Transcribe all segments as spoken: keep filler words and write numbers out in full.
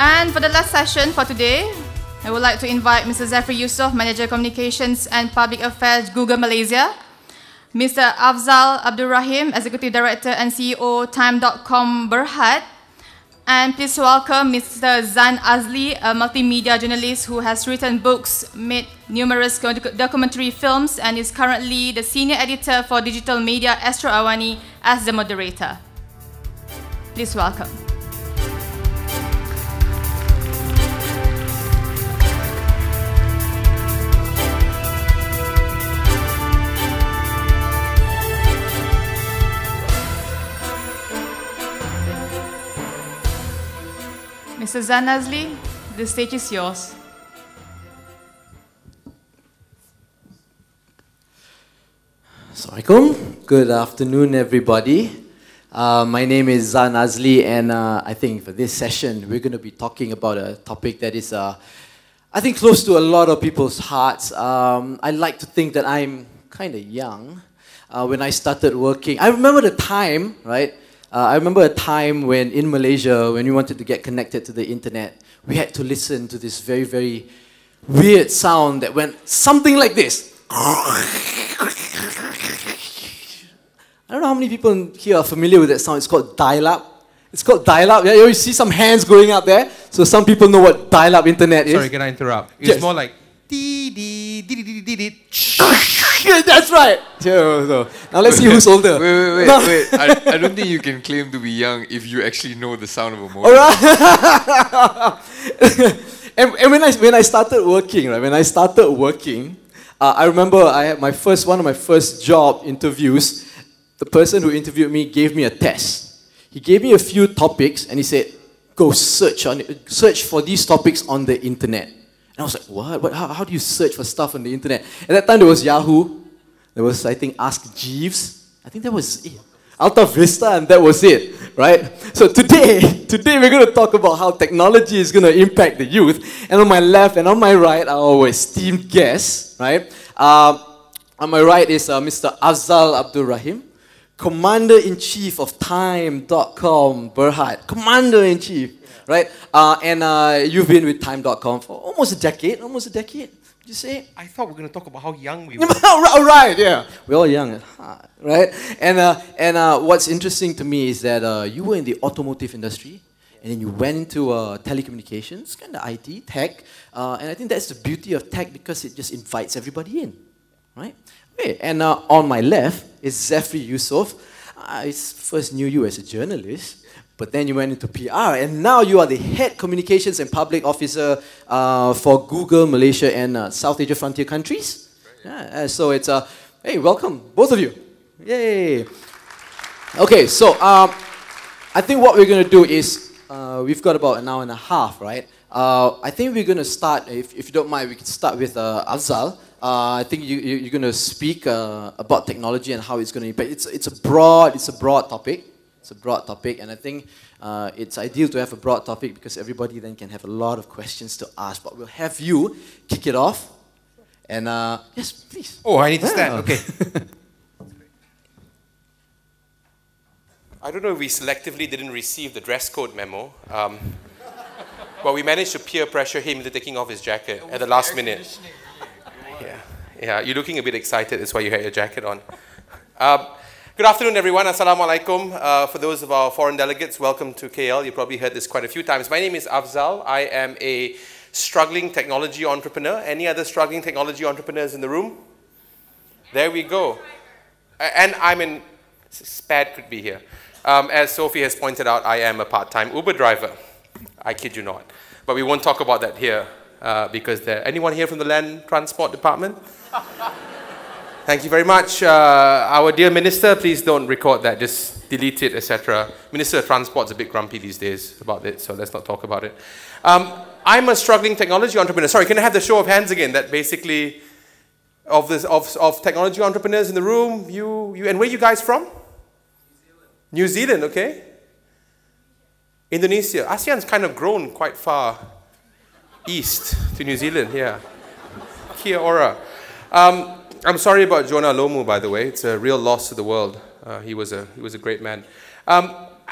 And for the last session for today, I would like to invite Mister Zafri Yusof, Manager Communications and Public Affairs, Google Malaysia, Mister Afzal Abdul Rahim, Executive Director and C E O, Time dot com Berhad, and please welcome Mister Zan Azli, a multimedia journalist who has written books, made numerous documentary films, and is currently the Senior Editor for Digital Media, Astro Awani, as the moderator. Please welcome. Mister Zan Azli, the stage is yours. Assalamualaikum. Good afternoon, everybody. Uh, my name is Zan Azli, and uh, I think for this session, we're going to be talking about a topic that is, uh, I think, close to a lot of people's hearts. Um, I like to think that I'm kind of young. Uh, when I started working, I remember the time, right? Uh, I remember a time when in Malaysia, when we wanted to get connected to the internet, we had to listen to this very, very weird sound that went something like this. I don't know how many people here are familiar with that sound. It's called dial-up. It's called dial-up. Yeah, you see some hands going up there. So some people know what dial-up internet is. Sorry, can I interrupt? It's yes. more like dee dee dee dee dee dee. That's right. Now let's see who's older. Wait, wait, wait, no. wait. I, I don't think you can claim to be young if you actually know the sound of a motor. All right. and, and when I when I started working, right, when I started working, uh, I remember I had my first one of my first job interviews. The person who interviewed me gave me a test. He gave me a few topics and he said, "Go search on it, search for these topics on the internet." And I was like, what? what how, how do you search for stuff on the internet? At that time, there was Yahoo. There was, I think, Ask Jeeves. I think that was it. Alta Vista, and that was it, right? So today, today we're going to talk about how technology is going to impact the youth. And on my left and on my right are our esteemed guests, right? Uh, on my right is uh, Mister Afzal Abdul Rahim, Commander-in-Chief of Time dot com Berhad. Commander-in-Chief. Right? Uh, and uh, you've been with Time dot com for almost a decade. Almost a decade. Did you say? I thought we were going to talk about how young we were. All right, yeah. We're all young at heart, right? And, uh, and uh, what's interesting to me is that uh, you were in the automotive industry, and then you went into uh, telecommunications, kind of I T, tech. Uh, and I think that's the beauty of tech because it just invites everybody in, right? Okay. And uh, on my left is Zafri Yusof. I first knew you as a journalist. But then you went into P R, and now you are the Head Communications and Public Officer uh, for Google Malaysia and uh, South Asia Frontier countries. Yeah, uh, so it's, uh, hey, welcome, both of you. Yay. Okay, so um, I think what we're going to do is, uh, we've got about an hour and a half, right? Uh, I think we're going to start, if, if you don't mind, we can start with uh, Afzal. Uh, I think you, you, you're going to speak uh, about technology and how it's going to impact. It's, it's, a broad, it's a broad topic. It's a broad topic, and I think uh, it's ideal to have a broad topic because everybody then can have a lot of questions to ask. But we'll have you kick it off. And uh, yes, please. Oh, I need to stand. Okay. I don't know if we selectively didn't receive the dress code memo, um, but we managed to peer pressure him into taking off his jacket at the last minute. Yeah, yeah. You're looking a bit excited. That's why you had your jacket on. Um, Good afternoon, everyone. Assalamu alaikum. Uh, for those of our foreign delegates, welcome to K L. You probably heard this quite a few times. My name is Afzal. I am a struggling technology entrepreneur. Any other struggling technology entrepreneurs in the room? There we go. And I'm in, Spad could be here. Um, as Sophie has pointed out, I am a part-time Uber driver. I kid you not. But we won't talk about that here uh, because there, anyone here from the Land Transport Department? Thank you very much. Uh, our dear Minister, please don't record that. Just delete it, et cetera. Minister of Transport's a bit grumpy these days about it, so let's not talk about it. Um, I'm a struggling technology entrepreneur. Sorry, can I have the show of hands again? That basically, of this of of technology entrepreneurs in the room. You you and where are you guys from? New Zealand. New Zealand, okay. Indonesia. ASEAN's kind of grown quite far east to New Zealand. Yeah. Kia ora. Um, I'm sorry about Jonah Lomu, by the way. It's a real loss to the world. Uh, he was a he was a great man. Um,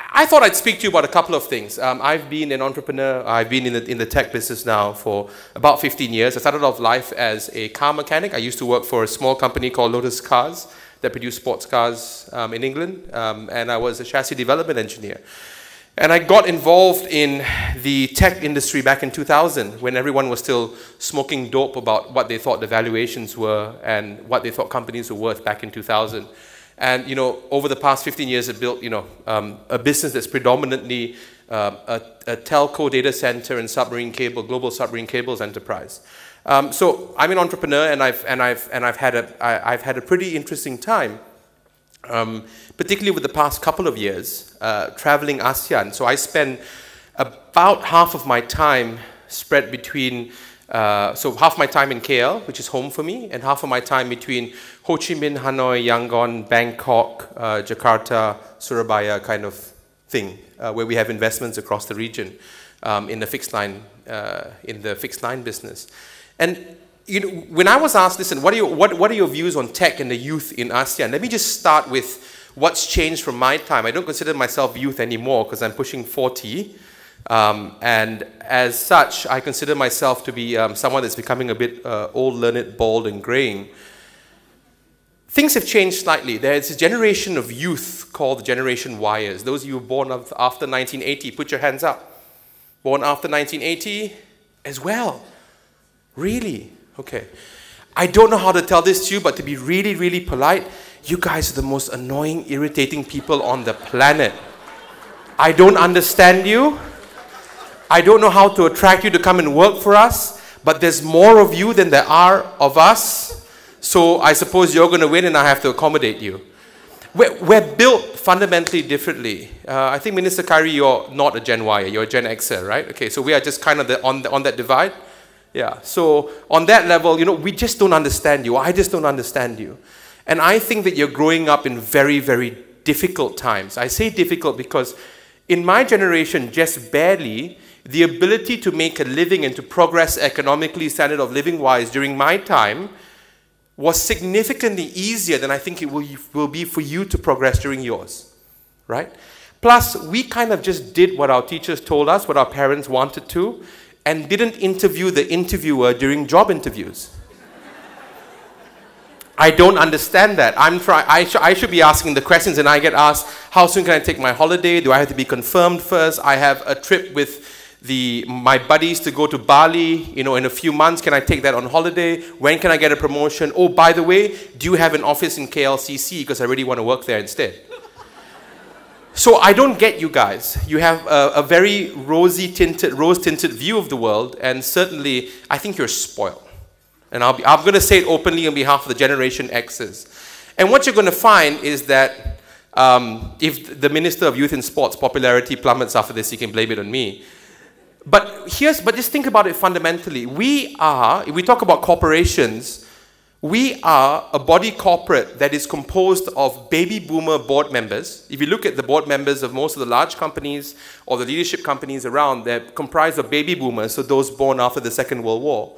I thought I'd speak to you about a couple of things. Um, I've been an entrepreneur. I've been in the, in the tech business now for about fifteen years. I started off life as a car mechanic. I used to work for a small company called Lotus Cars that produced sports cars um, in England, um, and I was a chassis development engineer. And I got involved in the tech industry back in two thousand when everyone was still smoking dope about what they thought the valuations were and what they thought companies were worth back in two thousand. And, you know, over the past fifteen years, I built, you know, um, a business that's predominantly uh, a, a telco data center and submarine cable, global submarine cables enterprise. Um, so I'm an entrepreneur, and I've and I've and I've had a I, I've had a pretty interesting time, um, particularly with the past couple of years uh, traveling ASEAN. So I spend about half of my time spread between. Uh, so half my time in K L, which is home for me, and half of my time between Ho Chi Minh, Hanoi, Yangon, Bangkok, uh, Jakarta, Surabaya kind of thing, uh, where we have investments across the region um, in the fixed line uh, in the fixed line business. And you know, when I was asked, listen, what are your what what are your views on tech and the youth in ASEAN? Let me just start with what's changed from my time. I don't consider myself youth anymore because I'm pushing forty. Um, and as such, I consider myself to be um, someone that's becoming a bit uh, old, learned, bald, and graying. Things have changed slightly. There's a generation of youth called the Generation Yers. Those of you born after nineteen eighty, put your hands up. Born after nineteen eighty as well. Really? Okay. I don't know how to tell this to you, but to be really, really polite, you guys are the most annoying, irritating people on the planet. I don't understand you. I don't know how to attract you to come and work for us, but there's more of you than there are of us. So I suppose you're going to win and I have to accommodate you. We're, we're built fundamentally differently. Uh, I think, Minister Khairi, you're not a Gen Y, you're a Gen Xer, right? Okay, so we are just kind of the, on, the, on that divide. Yeah, so on that level, you know, we just don't understand you. I just don't understand you. And I think that you're growing up in very, very difficult times. I say difficult because in my generation, just barely, the ability to make a living and to progress economically, standard of living wise during my time was significantly easier than I think it will, will be for you to progress during yours, right? Plus, we kind of just did what our teachers told us, what our parents wanted to, and didn't interview the interviewer during job interviews. I don't understand that. I'm try I, sh I should be asking the questions, and I get asked, how soon can I take my holiday? Do I have to be confirmed first? I have a trip with the, my buddies to go to Bali, you know, in a few months. Can I take that on holiday? When can I get a promotion? Oh, by the way, do you have an office in K L C C? Because I really want to work there instead. So I don't get you guys. You have a, a very rosy tinted, rose-tinted view of the world, and certainly I think you're spoiled. And I'll be, I'm going to say it openly on behalf of the Generation X's. And what you're going to find is that um, if the Minister of Youth and Sports popularity plummets after this, you can blame it on me. But here's, but just think about it fundamentally. We are, if we talk about corporations, we are a body corporate that is composed of baby boomer board members. If you look at the board members of most of the large companies or the leadership companies around, they're comprised of baby boomers, so those born after the Second World War.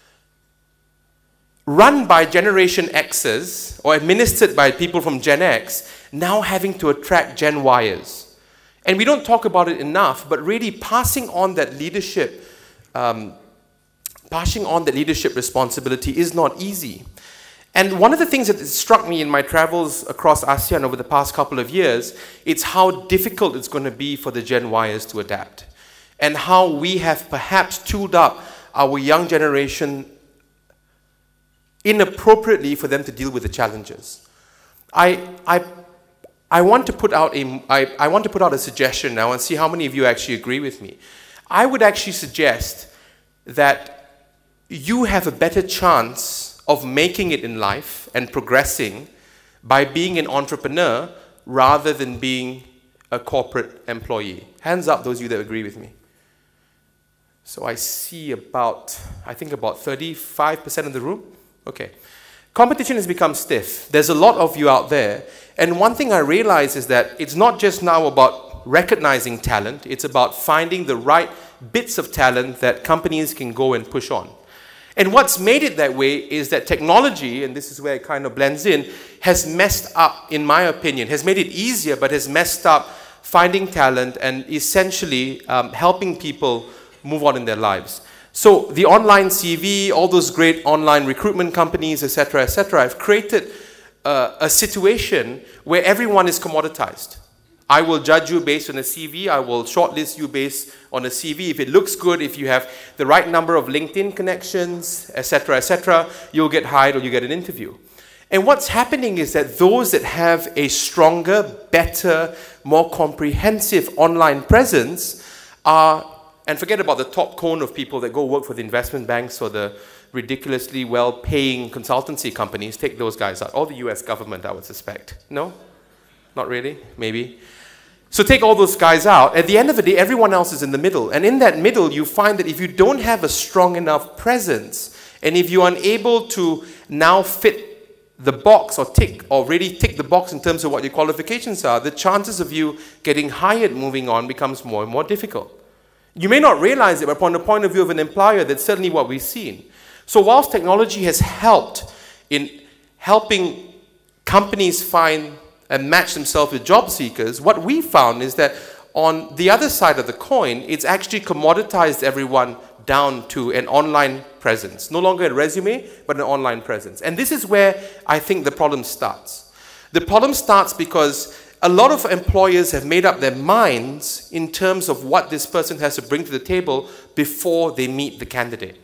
Run by Generation X's or administered by people from Gen X, now having to attract Gen Yers. And we don't talk about it enough, but really passing on that leadership, um, passing on that leadership responsibility is not easy. And one of the things that struck me in my travels across ASEAN over the past couple of years, it's how difficult it's going to be for the Gen Yers to adapt. And how we have perhaps tooled up our young generation inappropriately for them to deal with the challenges. I, I, I, want to put out a, I, I want to put out a suggestion now and see how many of you actually agree with me. I would actually suggest that you have a better chance of making it in life and progressing by being an entrepreneur rather than being a corporate employee. Hands up those of you that agree with me. So I see about, I think about thirty-five percent of the room. Okay. Competition has become stiff. There's a lot of you out there. And one thing I realize is that it's not just now about recognizing talent, it's about finding the right bits of talent that companies can go and push on. And what's made it that way is that technology, and this is where it kind of blends in, has messed up, in my opinion, has made it easier, but has messed up finding talent, and essentially um, helping people move on in their lives. So the online C V, all those great online recruitment companies, et cetera, et cetera, have created uh, a situation where everyone is commoditized. I will judge you based on a C V. I will shortlist you based on a C V. If it looks good, if you have the right number of LinkedIn connections, et cetera, et cetera, you'll get hired or you get an interview. And what's happening is that those that have a stronger, better, more comprehensive online presence are, and forget about the top cone of people that go work for the investment banks or the ridiculously well-paying consultancy companies, take those guys out. Or the U S government, I would suspect. No? Not really? Maybe. So take all those guys out. At the end of the day, everyone else is in the middle. And in that middle, you find that if you don't have a strong enough presence, and if you're unable to now fit the box or tick, or really tick the box in terms of what your qualifications are, the chances of you getting hired moving on becomes more and more difficult. You may not realize it, but from the point of view of an employer, that's certainly what we've seen. So whilst technology has helped in helping companies find and match themselves with job seekers, what we found is that on the other side of the coin, it's actually commoditized everyone down to an online presence. No longer a resume, but an online presence. And this is where I think the problem starts. The problem starts because a lot of employers have made up their minds in terms of what this person has to bring to the table before they meet the candidate.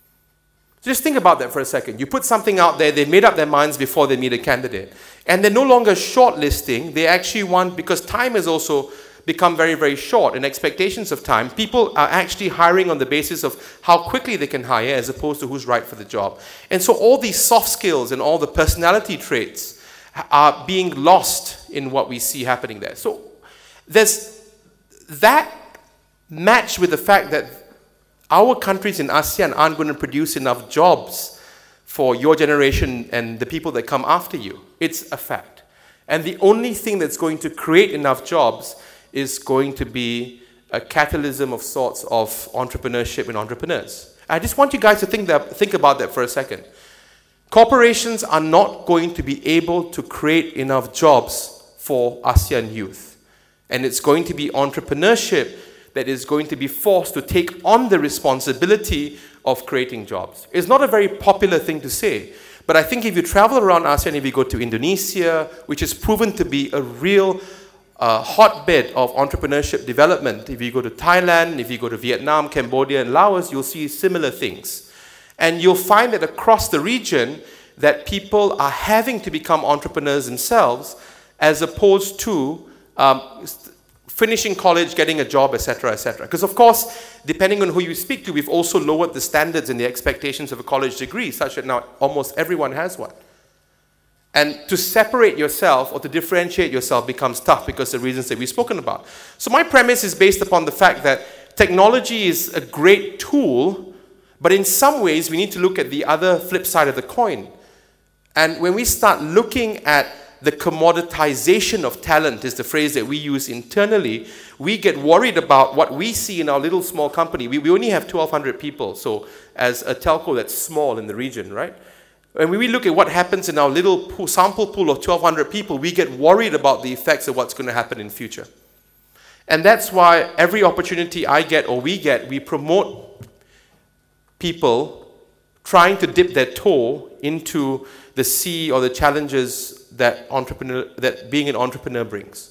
Just think about that for a second. You put something out there, they've made up their minds before they meet a candidate. And they're no longer shortlisting, they actually want, because time has also become very, very short and expectations of time, people are actually hiring on the basis of how quickly they can hire as opposed to who's right for the job. And so all these soft skills and all the personality traits are being lost in what we see happening there. So there's that matched with the fact that our countries in ASEAN aren't going to produce enough jobs for your generation and the people that come after you. It's a fact. And the only thing that's going to create enough jobs is going to be a catalysm of sorts of entrepreneurship and entrepreneurs. I just want you guys to think, that, think about that for a second. Corporations are not going to be able to create enough jobs for ASEAN youth. And it's going to be entrepreneurship that is going to be forced to take on the responsibility of creating jobs. It's not a very popular thing to say, but I think if you travel around ASEAN, if you go to Indonesia, which is proven to be a real uh, hotbed of entrepreneurship development, if you go to Thailand, if you go to Vietnam, Cambodia, and Laos, you'll see similar things. And you'll find that across the region, that people are having to become entrepreneurs themselves, as opposed to um, finishing college, getting a job, et cetera, et cetera. Because of course, depending on who you speak to, we've also lowered the standards and the expectations of a college degree, such that now almost everyone has one. And to separate yourself or to differentiate yourself becomes tough because of the reasons that we've spoken about. So my premise is based upon the fact that technology is a great tool, but in some ways we need to look at the other flip side of the coin. And when we start looking at the commoditization of talent, is the phrase that we use internally, we get worried about what we see in our little small company. We, we only have twelve hundred people, so as a telco that's small in the region, right? And when we look at what happens in our little pool, sample pool of twelve hundred people, we get worried about the effects of what's going to happen in future. And that's why every opportunity I get or we get, we promote people trying to dip their toe into the sea or the challenges that entrepreneur, that being an entrepreneur brings.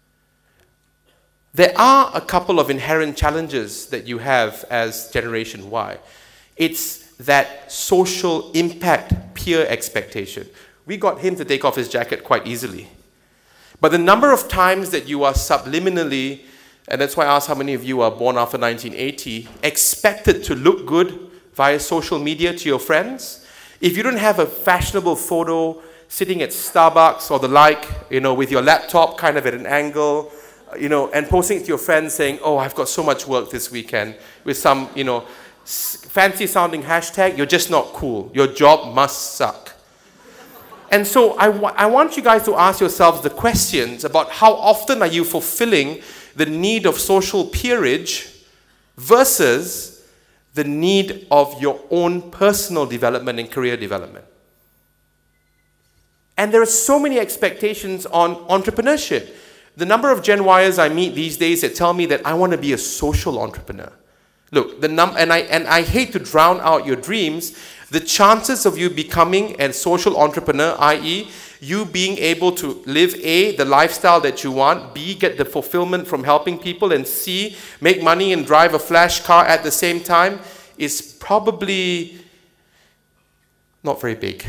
There are a couple of inherent challenges that you have as Generation Y. It's that social impact peer expectation. We got him to take off his jacket quite easily. But the number of times that you are subliminally, and that's why I asked how many of you are born after nineteen eighty, expected to look good via social media to your friends. If you don't have a fashionable photo sitting at Starbucks or the like, you know, with your laptop kind of at an angle, you know, and posting it to your friends saying, oh, I've got so much work this weekend, with some, you know, fancy sounding hashtag, you're just not cool. Your job must suck. And so I, wa I want you guys to ask yourselves the questions about how often are you fulfilling the need of social peerage versus the need of your own personal development and career development. And there are so many expectations on entrepreneurship. The number of Gen Yers I meet these days that tell me that I want to be a social entrepreneur. Look, the num and I and I hate to drown out your dreams. The chances of you becoming a social entrepreneur, that is, you being able to live A, the lifestyle that you want, B, get the fulfillment from helping people, and C, make money and drive a flash car at the same time, is probably not very big.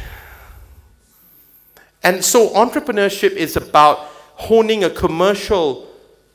And so entrepreneurship is about honing a commercial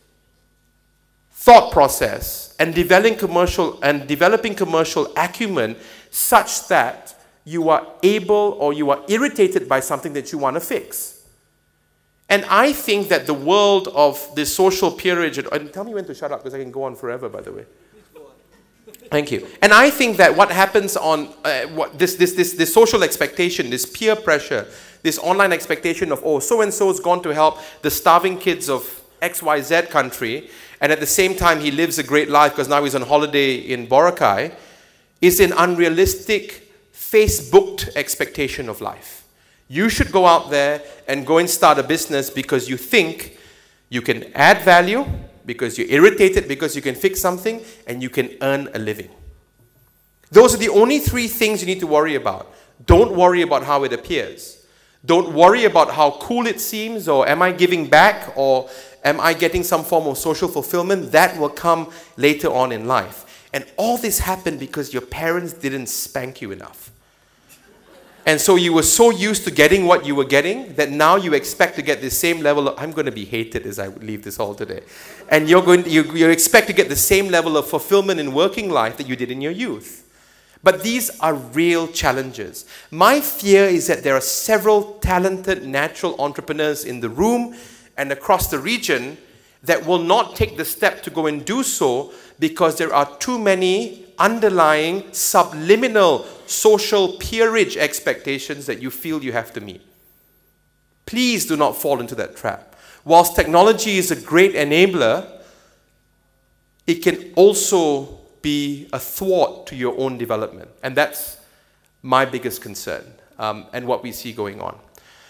thought process and developing commercial and developing commercial acumen such that you are able or you are irritated by something that you want to fix. And I think that the world of the social peerage, and tell me when to shut up because I can go on forever, by the way. Thank you. And I think that what happens on uh, what this, this, this, this social expectation, this peer pressure, this online expectation of, oh, so-and-so's gone to help the starving kids of X Y Z country, and at the same time he lives a great life because now he's on holiday in Boracay, is an unrealistic, Facebooked expectation of life. You should go out there and go and start a business because you think you can add value, because you're irritated, because you can fix something, and you can earn a living. Those are the only three things you need to worry about. Don't worry about how it appears. Don't worry about how cool it seems, or am I giving back, or am I getting some form of social fulfillment? That will come later on in life. And all this happened because your parents didn't spank you enough. And so you were so used to getting what you were getting that now you expect to get the same level of, I'm going to be hated as I leave this hall today. And you're going to, you, you expect to get the same level of fulfillment in working life that you did in your youth. But these are real challenges. My fear is that there are several talented natural entrepreneurs in the room and across the region that will not take the step to go and do so because there are too many underlying subliminal social peerage expectations that you feel you have to meet. Please do not fall into that trap. Whilst technology is a great enabler, it can also be a thwart to your own development. And that's my biggest concern um, and what we see going on.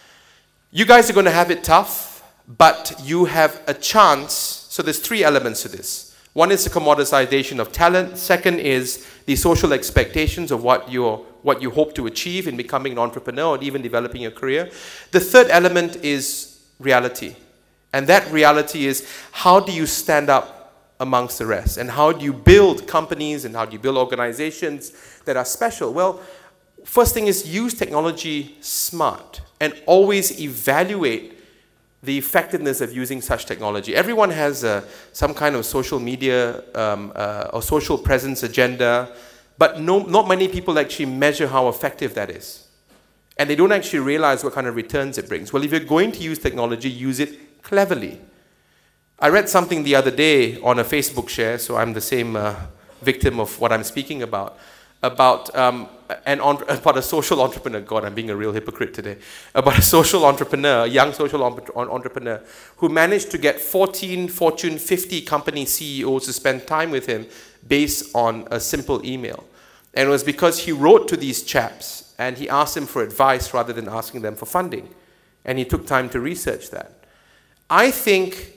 You guys are going to have it tough, but you have a chance. So there's three elements to this. One is the commoditization of talent. Second is the social expectations of what, you're, what you hope to achieve in becoming an entrepreneur or even developing your career. The third element is reality. And that reality is, how do you stand up amongst the rest? And how do you build companies and how do you build organizations that are special? Well, first thing is use technology smart and always evaluate the effectiveness of using such technology. Everyone has uh, some kind of social media um, uh, or social presence agenda, but no, not many people actually measure how effective that is. And they don't actually realize what kind of returns it brings. Well, if you're going to use technology, use it cleverly. I read something the other day on a Facebook share, so I'm the same uh, victim of what I'm speaking about, about, um, an about a social entrepreneur. God, I'm being a real hypocrite today. About a social entrepreneur, a young social entrepreneur, who managed to get fourteen Fortune fifty company C E Os to spend time with him based on a simple email. And it was because he wrote to these chaps and he asked them for advice rather than asking them for funding. And he took time to research that. I think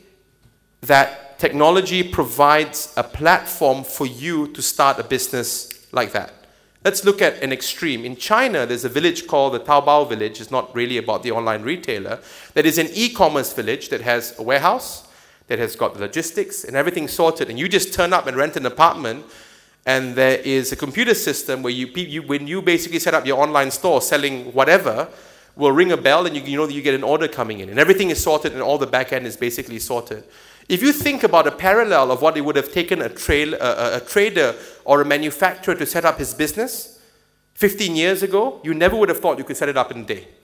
that technology provides a platform for you to start a business like that. Let's look at an extreme. In China, there's a village called the Taobao village. It's not really about the online retailer. That is an e-commerce village that has a warehouse, that has got the logistics and everything sorted. And you just turn up and rent an apartment, and there is a computer system where you, you when you basically set up your online store selling whatever, will ring a bell and you, you know that you get an order coming in. And everything is sorted and all the back end is basically sorted. If you think about a parallel of what it would have taken a, trail, a, a trader or a manufacturer to set up his business fifteen years ago, you never would have thought you could set it up in a day.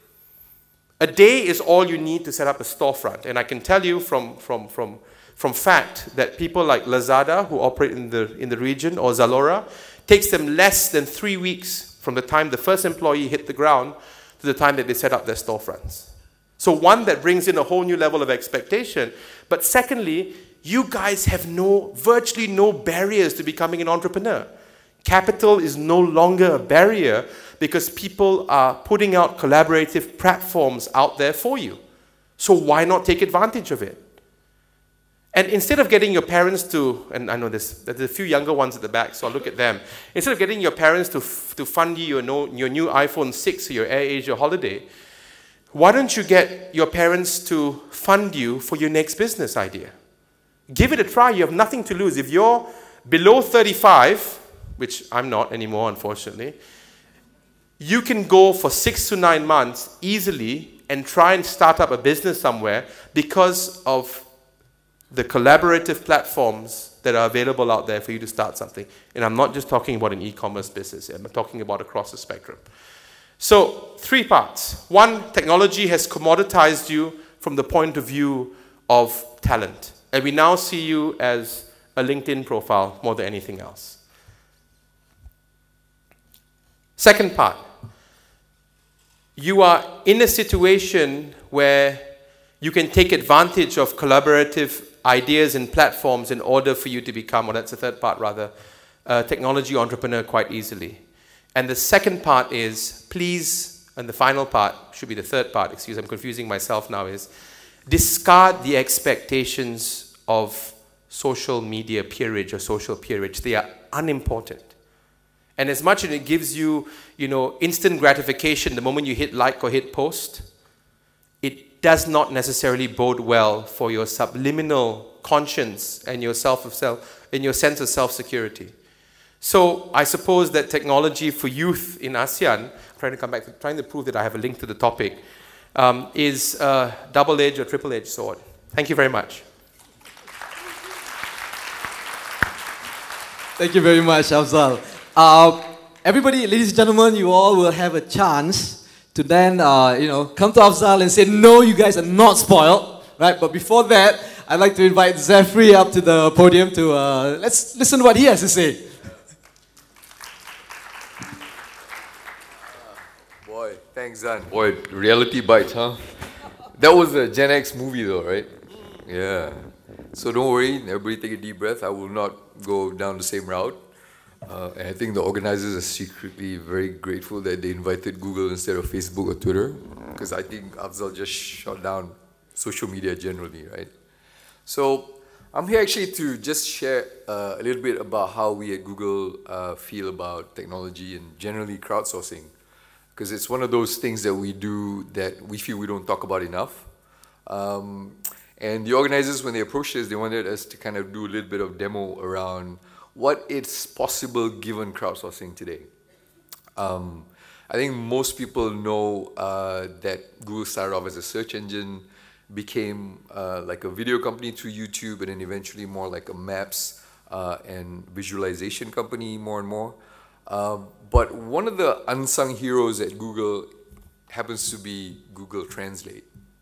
A day is all you need to set up a storefront. And I can tell you from, from, from, from fact that people like Lazada, who operate in the, in the region, or Zalora, takes them less than three weeks from the time the first employee hit the ground to the time that they set up their storefronts. So one, that brings in a whole new level of expectation. But secondly, you guys have no, virtually no barriers to becoming an entrepreneur. Capital is no longer a barrier because people are putting out collaborative platforms out there for you. So why not take advantage of it? And instead of getting your parents to, and I know there's, there's a few younger ones at the back, so I'll look at them. Instead of getting your parents to, f to fund you your, no, your new iPhone six or your AirAsia holiday, why don't you get your parents to fund you for your next business idea? Give it a try. You have nothing to lose. If you're below thirty-five, which I'm not anymore, unfortunately, you can go for six to nine months easily and try and start up a business somewhere because of the collaborative platforms that are available out there for you to start something. And I'm not just talking about an e-commerce business. I'm talking about across the spectrum. So, three parts. One, technology has commoditized you from the point of view of talent. And we now see you as a LinkedIn profile more than anything else. Second part, you are in a situation where you can take advantage of collaborative ideas and platforms in order for you to become, or that's the third part rather, a technology entrepreneur quite easily. And the second part is, please, and the final part, should be the third part, excuse, I'm confusing myself now, is discard the expectations of social media peerage or social peerage. They are unimportant. And as much as it gives you, you know, instant gratification the moment you hit like or hit post, it does not necessarily bode well for your subliminal conscience and your self of self, and your sense of self-security. So I suppose that technology for youth in ASEAN, I'm trying to come back to trying to prove that I have a link to the topic, um, is a double-edged or triple-edged sword. Thank you very much. Thank you very much, Afzal. Uh, everybody, ladies and gentlemen, you all will have a chance to then, uh, you know, come to Afzal and say, no, you guys are not spoiled, right? But before that, I'd like to invite Zafri up to the podium to, uh, let's listen to what he has to say. Boy, thanks, Zan. Boy, reality bites, huh? That was a Gen X movie though, right? Yeah. So don't worry, everybody take a deep breath. I will not go down the same route. Uh, and I think the organizers are secretly very grateful that they invited Google instead of Facebook or Twitter, because I think Afzal just shut down social media generally, right? So I'm here actually to just share uh, a little bit about how we at Google uh, feel about technology and generally crowdsourcing, because it's one of those things that we do that we feel we don't talk about enough. Um, and the organizers, when they approached us, they wanted us to kind of do a little bit of demo around what is possible given crowdsourcing today. Um, I think most people know uh, that Google started off as a search engine, became uh, like a video company through YouTube, and then eventually more like a maps uh, and visualization company more and more. Uh, but one of the unsung heroes at Google happens to be Google Translate.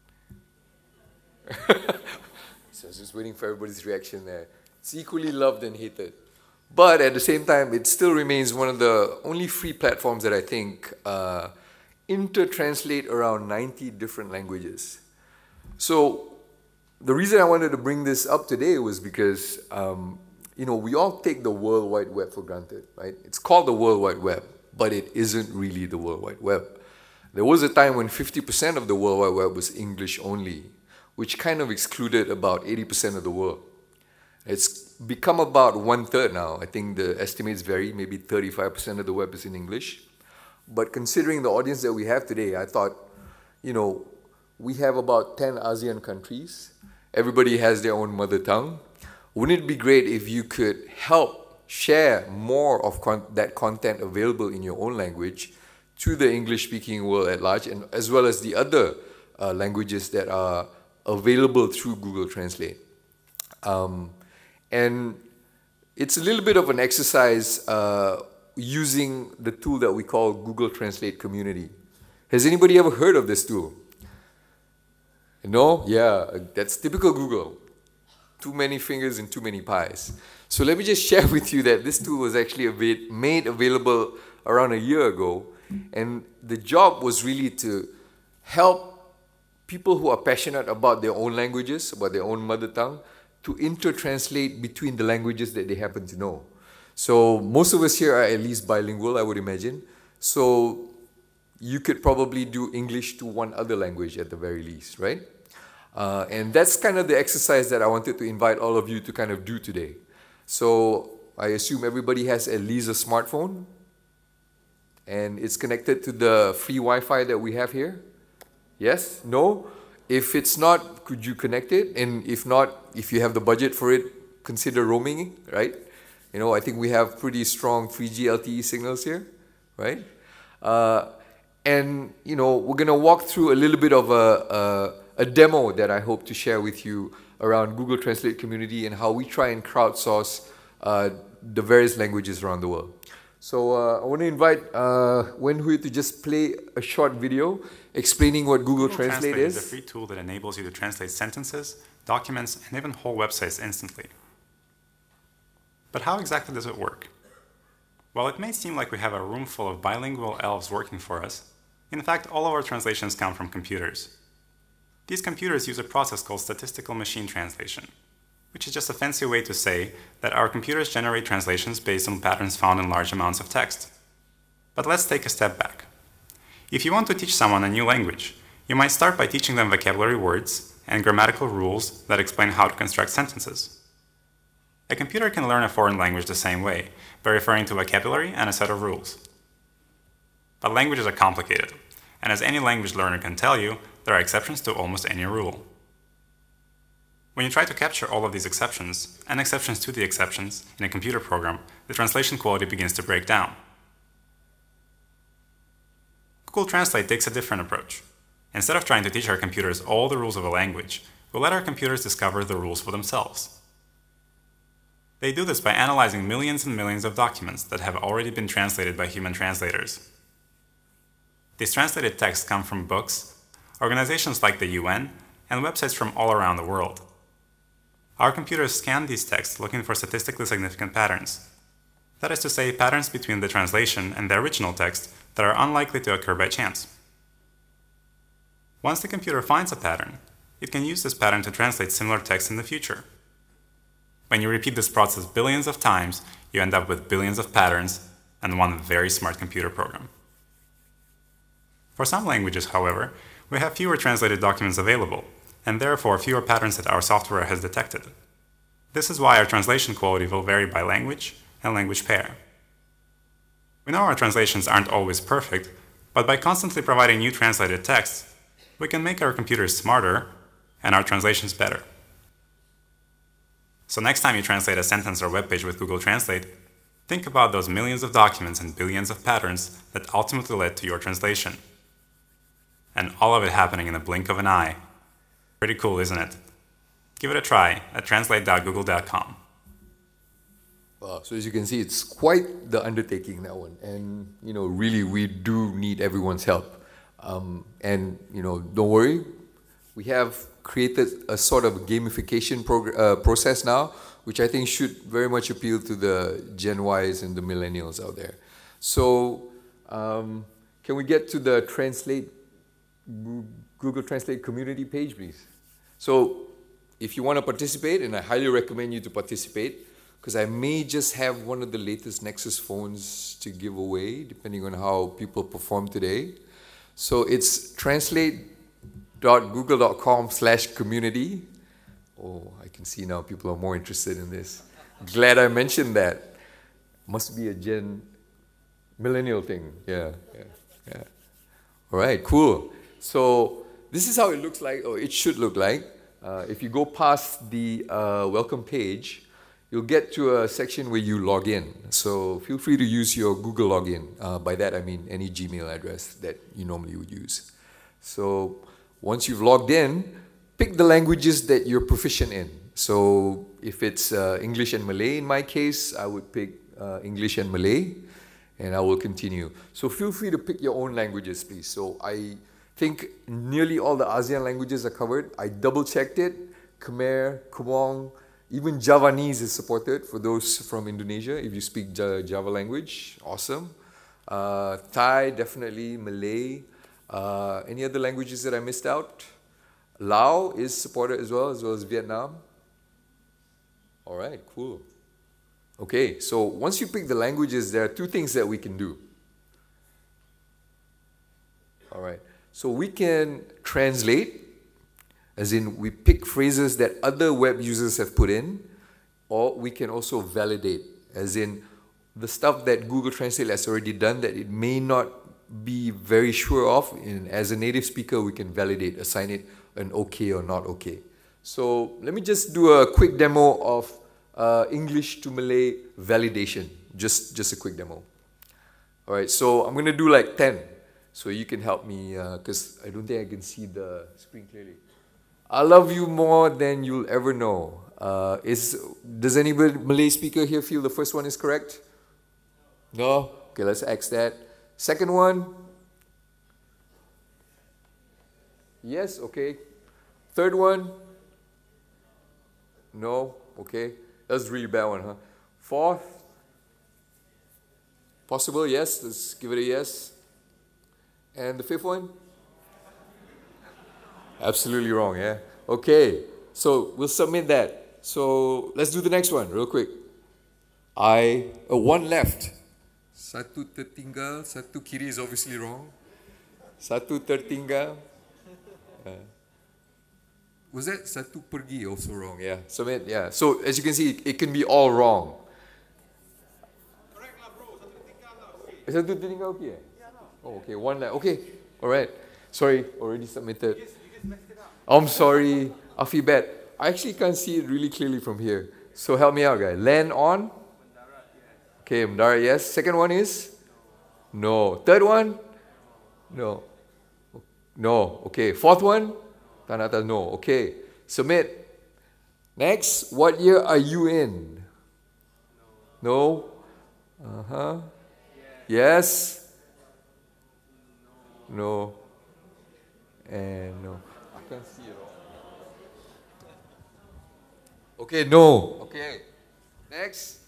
So I was just waiting for everybody's reaction there. It's equally loved and hated. But at the same time, it still remains one of the only free platforms that I think uh, inter-translate around ninety different languages. So the reason I wanted to bring this up today was because, um, you know, we all take the World Wide Web for granted, right? It's called the World Wide Web, but it isn't really the World Wide Web. There was a time when fifty percent of the World Wide Web was English only, which kind of excluded about eighty percent of the world. It's become about one-third now. I think the estimates vary, maybe thirty-five percent of the web is in English. But considering the audience that we have today, I thought, you know, we have about ten ASEAN countries. Everybody has their own mother tongue. Wouldn't it be great if you could help share more of con that content available in your own language to the English-speaking world at large, and as well as the other uh, languages that are available through Google Translate. Um, and it's a little bit of an exercise uh, using the tool that we call Google Translate Community. Has anybody ever heard of this tool? No? Yeah, that's typical Google. Too many fingers and too many pies. So let me just share with you that this tool was actually av- made available around a year ago, and the job was really to help people who are passionate about their own languages, about their own mother tongue, to inter-translate between the languages that they happen to know. So most of us here are at least bilingual, I would imagine. So you could probably do English to one other language at the very least, right? Uh, and that's kind of the exercise that I wanted to invite all of you to kind of do today. So I assume everybody has at least a smartphone, and it's connected to the free Wi-Fi that we have here. Yes? No? If it's not, could you connect it? And if not, if you have the budget for it, consider roaming, right? You know, I think we have pretty strong three G L T E signals here, right? Uh, and, you know, we're going to walk through a little bit of a, a, a demo that I hope to share with you around Google Translate community and how we try and crowdsource uh, the various languages around the world. So uh, I want to invite uh, Wen Hui to just play a short video explaining what Google, Google Translate, Translate is. is a free tool that enables you to translate sentences, documents, and even whole websites instantly. But how exactly does it work? While it may seem like we have a room full of bilingual elves working for us, in fact, all of our translations come from computers. These computers use a process called statistical machine translation, which is just a fancy way to say that our computers generate translations based on patterns found in large amounts of text. But let's take a step back. If you want to teach someone a new language, you might start by teaching them vocabulary words and grammatical rules that explain how to construct sentences. A computer can learn a foreign language the same way, by referring to vocabulary and a set of rules. But languages are complicated, and as any language learner can tell you, there are exceptions to almost any rule. When you try to capture all of these exceptions, and exceptions to the exceptions, in a computer program, the translation quality begins to break down. Google Translate takes a different approach. Instead of trying to teach our computers all the rules of a language, we let our computers discover the rules for themselves. They do this by analyzing millions and millions of documents that have already been translated by human translators. These translated texts come from books, organizations like the U N, and websites from all around the world. Our computers scan these texts looking for statistically significant patterns. That is to say, patterns between the translation and the original text that are unlikely to occur by chance. Once the computer finds a pattern, it can use this pattern to translate similar text in the future. When you repeat this process billions of times, you end up with billions of patterns and one very smart computer program. For some languages, however, we have fewer translated documents available, and therefore fewer patterns that our software has detected. This is why our translation quality will vary by language and language pair. We know our translations aren't always perfect, but by constantly providing new translated texts, we can make our computers smarter and our translations better. So next time you translate a sentence or web page with Google Translate, think about those millions of documents and billions of patterns that ultimately led to your translation. And all of it happening in the blink of an eye. Pretty cool, isn't it? Give it a try at translate dot google dot com. Wow, so as you can see, it's quite the undertaking, that one. And, you know, really, we do need everyone's help. Um, and, you know, don't worry. We have created a sort of gamification progr uh, process now, which I think should very much appeal to the Gen Ys and the millennials out there. So, um, can we get to the Translate Google Translate community page, please? So, if you want to participate, and I highly recommend you to participate, because I may just have one of the latest Nexus phones to give away, depending on how people perform today. So it's translate dot google dot com slash community. Oh, I can see now people are more interested in this. Glad I mentioned that. Must be a Gen millennial thing. Yeah, yeah, yeah. All right, cool. So this is how it looks like, or it should look like. Uh, if you go past the uh, welcome page, you'll get to a section where you log in. So feel free to use your Google login. Uh, by that I mean any Gmail address that you normally would use. So once you've logged in, pick the languages that you're proficient in. So if it's uh, English and Malay in my case, I would pick uh, English and Malay, and I will continue. So feel free to pick your own languages, please. So I think nearly all the ASEAN languages are covered. I double checked it. Khmer, Kemong, even Javanese is supported for those from Indonesia, if you speak Java language, awesome. Uh, Thai, definitely, Malay. Uh, any other languages that I missed out? Lao is supported as well, as well as Vietnam. All right, cool. Okay, so once you pick the languages, there are two things that we can do. All right, so we can translate As in, we pick phrases that other web users have put in, or we can also validate, as in the stuff that Google Translate has already done that it may not be very sure of. In, as a native speaker, we can validate, assign it an okay or not okay. So let me just do a quick demo of uh, English to Malay validation. Just, just a quick demo. All right, so I'm going to do like ten. So you can help me, because uh, I don't think I can see the screen clearly. I love you more than you'll ever know. Uh, is, does anybody, Malay speaker here, feel the first one is correct? No? Okay, let's X that. Second one? Yes, okay. Third one? No? Okay. That's a really bad one, huh? Fourth? Possible, yes. Let's give it a yes. And the fifth one? Absolutely wrong, yeah? Okay, so we'll submit that. So let's do the next one real quick. I, uh, one left. Satu tertinggal, satu kiri is obviously wrong. Satu tertinggal. Uh, was that satu pergi also wrong? Yeah, submit, yeah. So as you can see, it can be all wrong. Correct lah bro, satu tertinggal lah. Okay. Satu tertinggal okay? Oh, okay, one left. Okay, all right. Sorry, already submitted. I'm sorry, I feel bad. I actually can't see it really clearly from here. So help me out, guys. Land on? Okay, Mendarat, yes. Second one is? No. Third one? No. No. Okay. Fourth one? Tanata, no. Okay. Submit. Next, what year are you in? No. Uh-huh. Yes. No. And no. I can't see it all. Okay, no. Okay. Next.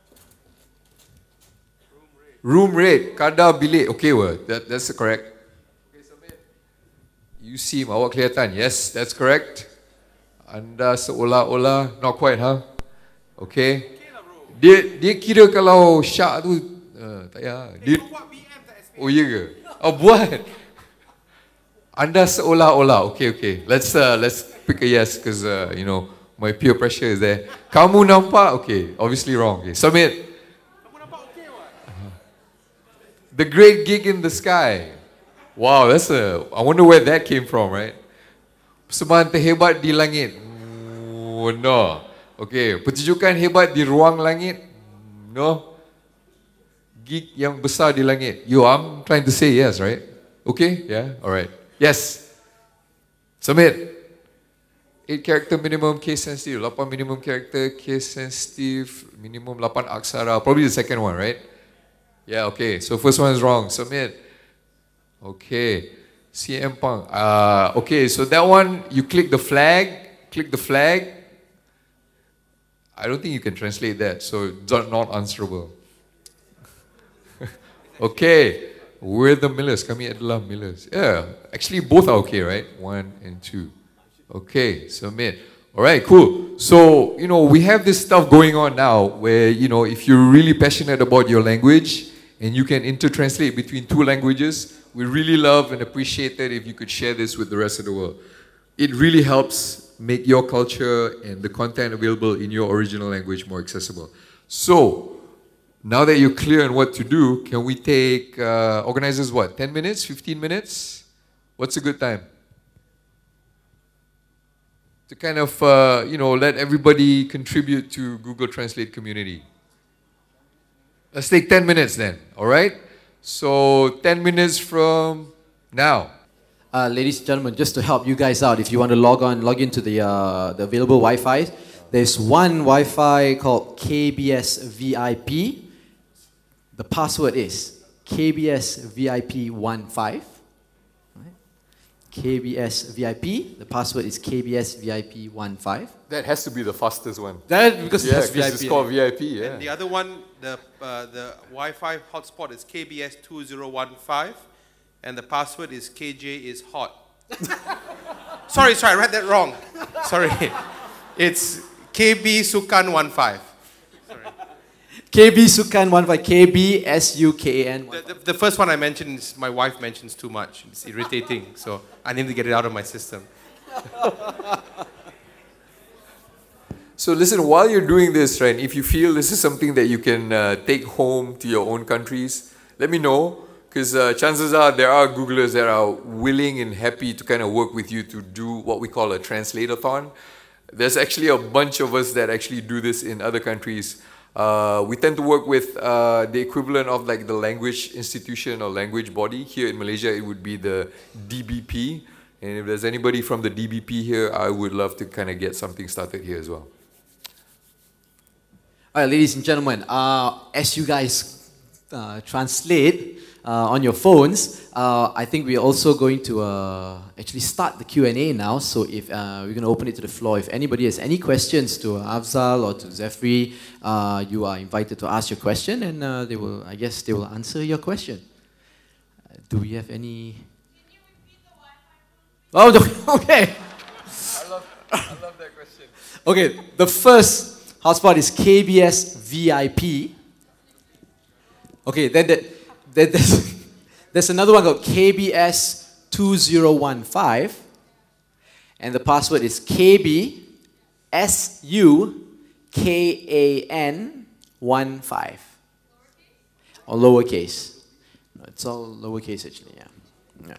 Room rate. Kadar bilik. Okay, well, that, that's correct. Okay, submit. You seem, awak kelihatan. Yes, that's correct. Anda seolah-olah, not quite, huh? Okay. Dia dia kira kalau syak tu, uh, tak payah. Dia, oh, iya ke? Oh, buat. Anda seolah-olah. Okay, okay. Let's uh, let's pick a yes because uh, you know my peer pressure is there. Kamu nampak? Okay, obviously wrong. Okay, submit. Kamu nampak okay what? Uh-huh. The great gig in the sky. Wow, that's a. I wonder where that came from, right? Persembahan terhebat di langit. Oh, no. Okay, pertunjukan hebat di ruang langit. No. Gig yang besar di langit. Yo, I'm trying to say yes, right? Okay, yeah, all right. Yes. Submit. eight character minimum, case sensitive. eight minimum character, case sensitive, minimum eight aksara. Probably the second one, right? Yeah, okay. So first one is wrong. Submit. Okay. C M Pang. Uh, okay, so that one, you click the flag. Click the flag. I don't think you can translate that. So it's not answerable. Okay. We're the Millers. Kami adalah Millers. Yeah, actually both are okay, right? One and two. Okay, submit. All right, cool. So, you know, we have this stuff going on now where, you know, if you're really passionate about your language and you can inter-translate between two languages, we really love and appreciate that if you could share this with the rest of the world. It really helps make your culture and the content available in your original language more accessible. So, now that you're clear on what to do, can we take, uh, organizers what, ten minutes, fifteen minutes? What's a good time? To kind of, uh, you know, let everybody contribute to Google Translate community. Let's take ten minutes then, all right? So ten minutes from now. Uh, ladies and gentlemen, just to help you guys out, if you want to log on, log into the, uh, the available Wi-Fi, there's one Wi-Fi called K B S V I P. The password is K B S V I P one five. Right? K B S V I P. The password is K B S V I P one five. That has to be the fastest one. That because yeah, it's V I P. It's called V I P. Yeah. And the other one, the uh, the Wi-Fi hotspot is K B S two zero one five, and the password is K J is hot. sorry, sorry, I read that wrong. Sorry, it's K B Sukan one five. K B Sukan one five. K B S U K A N. The, the, the first one I mentioned is my wife mentions too much. It's irritating, so I need to get it out of my system. So listen, while you're doing this, right, if you feel this is something that you can uh, take home to your own countries, let me know, because uh, chances are there are Googlers that are willing and happy to kind of work with you to do what we call a translate-a-thon. There's actually a bunch of us that actually do this in other countries. Uh, we tend to work with uh, the equivalent of like the language institution or language body. Here in Malaysia, it would be the D B P. And if there's anybody from the D B P here, I would love to kind of get something started here as well. All right, ladies and gentlemen, uh, as you guys uh, translate uh, on your phones, uh, I think we're also going to uh, actually start the Q and A now. So if uh, we're going to open it to the floor. If anybody has any questions to Afzal or to Zefri, uh, you are invited to ask your question, and uh, they will, I guess, they will answer your question. Uh, do we have any? Can you repeat the Wi-Fi? Oh, okay. I love, I love that question. Okay, the first hotspot is K B S V I P. Okay, then, then, then there's, there's another one called K B S two zero one five. And the password is K B S U K A N one five. Or lowercase. No, it's all lowercase actually, yeah. yeah.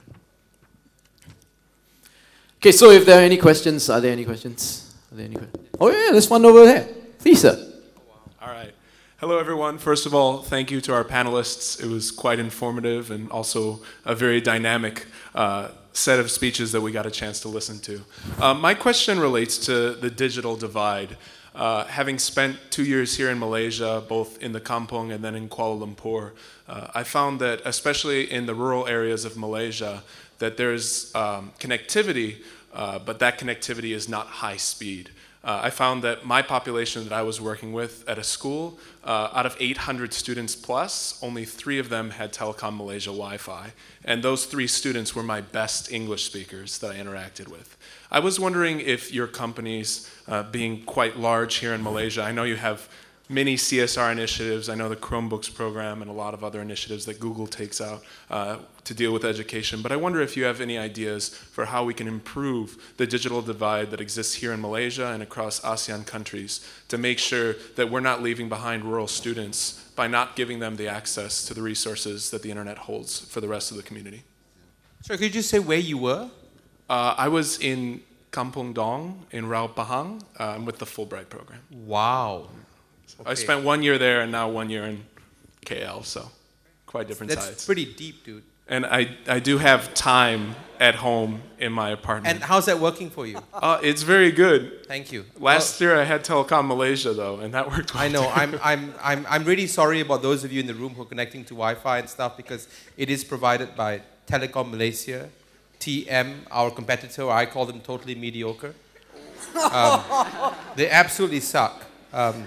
Okay, so if there are any questions, are there any questions? Are there any questions? Oh yeah, there's one over there. Please, sir. All right. Hello, everyone. First of all, thank you to our panelists. It was quite informative and also a very dynamic uh, set of speeches that we got a chance to listen to. Uh, my question relates to the digital divide. Uh, having spent two years here in Malaysia, both in the Kampong and then in Kuala Lumpur, uh, I found that, especially in the rural areas of Malaysia, that there's um, connectivity, uh, but that connectivity is not high speed. Uh, I found that my population that I was working with at a school, uh, out of eight hundred students plus, only three of them had Telecom Malaysia Wi-Fi. And those three students were my best English speakers that I interacted with. I was wondering if your companies, uh, being quite large here in Malaysia, I know you have many C S R initiatives. I know the Chromebooks program and a lot of other initiatives that Google takes out uh, to deal with education. But I wonder if you have any ideas for how we can improve the digital divide that exists here in Malaysia and across ASEAN countries to make sure that we're not leaving behind rural students by not giving them the access to the resources that the internet holds for the rest of the community. Sorry, could you just say where you were? Uh, I was in Kampong Dong in Rao Pahang um, with the Fulbright program. Wow. I spent one year there and now one year in K L, so quite different That's sides. pretty deep, dude. And I, I do have time at home in my apartment. And how's that working for you? Uh, it's very good. Thank you. Last year I had Telecom Malaysia though, and that worked well. I know. too. I'm, I'm, I'm, I'm really sorry about those of you in the room who are connecting to Wi-Fi and stuff, because it is provided by Telecom Malaysia, T M, our competitor. I call them totally mediocre. Um, they absolutely suck. Um,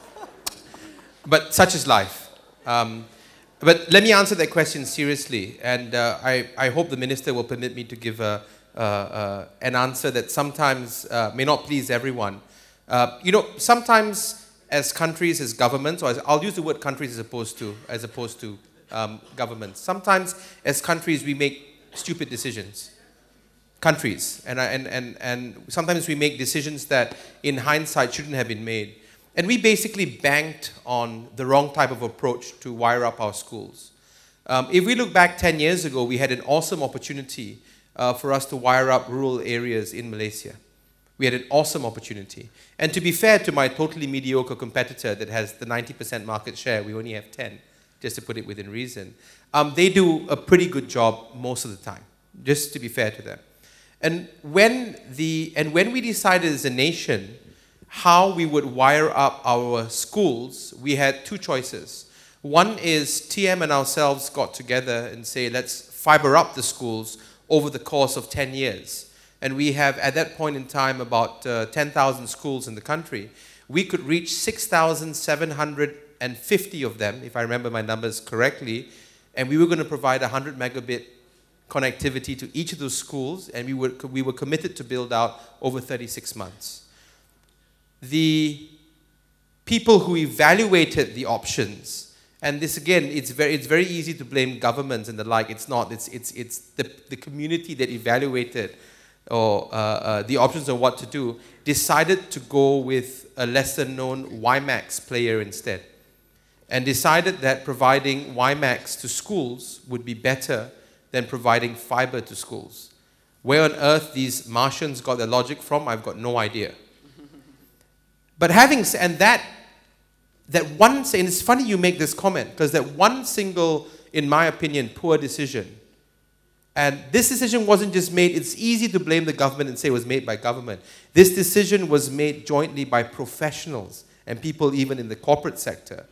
but such is life. Um, but let me answer that question seriously, and uh, I, I hope the minister will permit me to give a, uh, uh, an answer that sometimes uh, may not please everyone. Uh, you know, sometimes as countries, as governments, or as, I'll use the word countries as opposed to, as opposed to um, governments. Sometimes as countries we make stupid decisions. Countries. And, and, and, and sometimes we make decisions that in hindsight shouldn't have been made. And we basically banked on the wrong type of approach to wire up our schools. Um, if we look back ten years ago, we had an awesome opportunity uh, for us to wire up rural areas in Malaysia. We had an awesome opportunity. And to be fair to my totally mediocre competitor that has the ninety percent market share, we only have ten, just to put it within reason. Um, they do a pretty good job most of the time, just to be fair to them. And when, the, and when we decided as a nation how we would wire up our schools, we had two choices. One is T M and ourselves got together and say, let's fiber up the schools over the course of ten years. And we have, at that point in time, about uh, ten thousand schools in the country. We could reach six thousand seven hundred fifty of them, if I remember my numbers correctly, and we were going to provide one hundred megabit connectivity to each of those schools, and we were, we were committed to build out over thirty-six months. The people who evaluated the options, and this again, it's very, it's very easy to blame governments and the like. It's not. It's, it's, it's the, the community that evaluated or uh, uh, the options on what to do, decided to go with a lesser known WiMAX player instead, and decided that providing WiMAX to schools would be better than providing fiber to schools. Where on earth these Martians got their logic from, I've got no idea. But having said, and that, that one, and it's funny you make this comment, because that one single, in my opinion, poor decision, and this decision wasn't just made, it's easy to blame the government and say it was made by government. This decision was made jointly by professionals and people even in the corporate sector,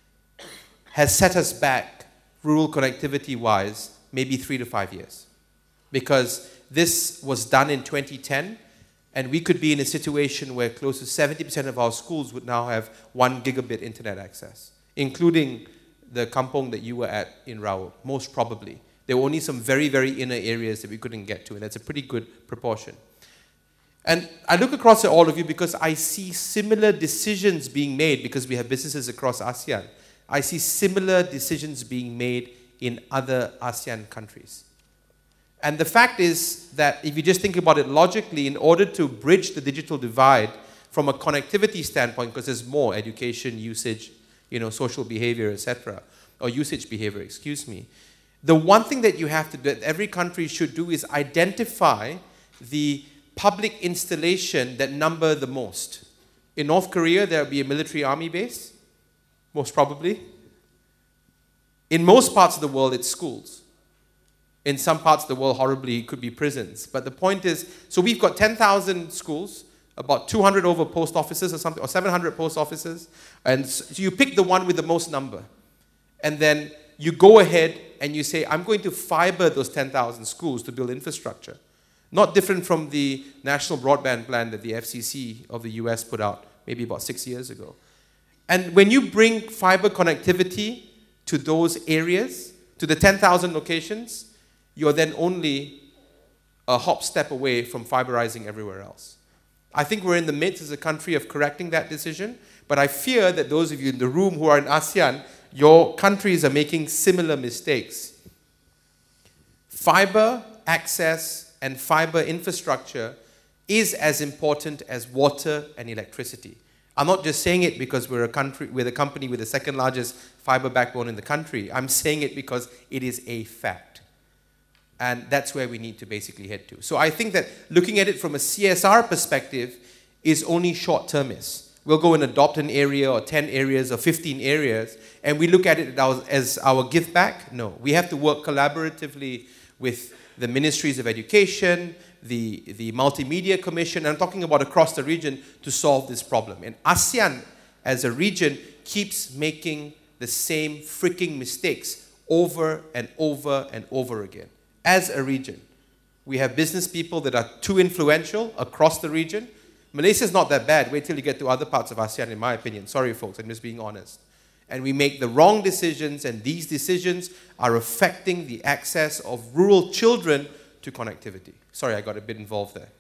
has set us back, rural connectivity-wise, maybe three to five years. Because this was done in twenty ten, and we could be in a situation where close to seventy percent of our schools would now have one gigabit internet access, including the kampong that you were at in Rawal, most probably. There were only some very, very inner areas that we couldn't get to, and that's a pretty good proportion. And I look across at all of you because I see similar decisions being made, because we have businesses across ASEAN. I see similar decisions being made in other ASEAN countries. And the fact is that if you just think about it logically, in order to bridge the digital divide from a connectivity standpoint, because there's more education, usage, you know, social behavior, et cetera, or usage behavior, excuse me, the one thing that you have to do, that every country should do, is identify the public installation that number the most. In North Korea, there will be a military army base, most probably. In most parts of the world, it's schools. In some parts of the world, horribly, it could be prisons. But the point is, so we've got ten thousand schools, about two hundred over post offices or something, or seven hundred post offices, and so you pick the one with the most number. And then you go ahead and you say, I'm going to fiber those ten thousand schools to build infrastructure. Not different from the national broadband plan that the F C C of the U S put out maybe about six years ago. And when you bring fiber connectivity to those areas, to the ten thousand locations, you're then only a hop step away from fiberizing everywhere else. I think we're in the midst as a country of correcting that decision, but I fear that those of you in the room who are in ASEAN, your countries are making similar mistakes. Fiber access and fiber infrastructure is as important as water and electricity. I'm not just saying it because we're a country, we're the company with the second largest fiber backbone in the country. I'm saying it because it is a fact. And that's where we need to basically head to. So I think that looking at it from a C S R perspective is only short-termist. We'll go and adopt an area or ten areas or fifteen areas, and we look at it as our give back. No, we have to work collaboratively with the ministries of education, the, the Multimedia Commission, and I'm talking about across the region, to solve this problem. And ASEAN as a region keeps making the same freaking mistakes over and over and over again. As a region, we have business people that are too influential across the region. Malaysia is not that bad. Wait till you get to other parts of ASEAN, in my opinion. Sorry, folks, I'm just being honest. And we make the wrong decisions, and these decisions are affecting the access of rural children to connectivity. Sorry, I got a bit involved there.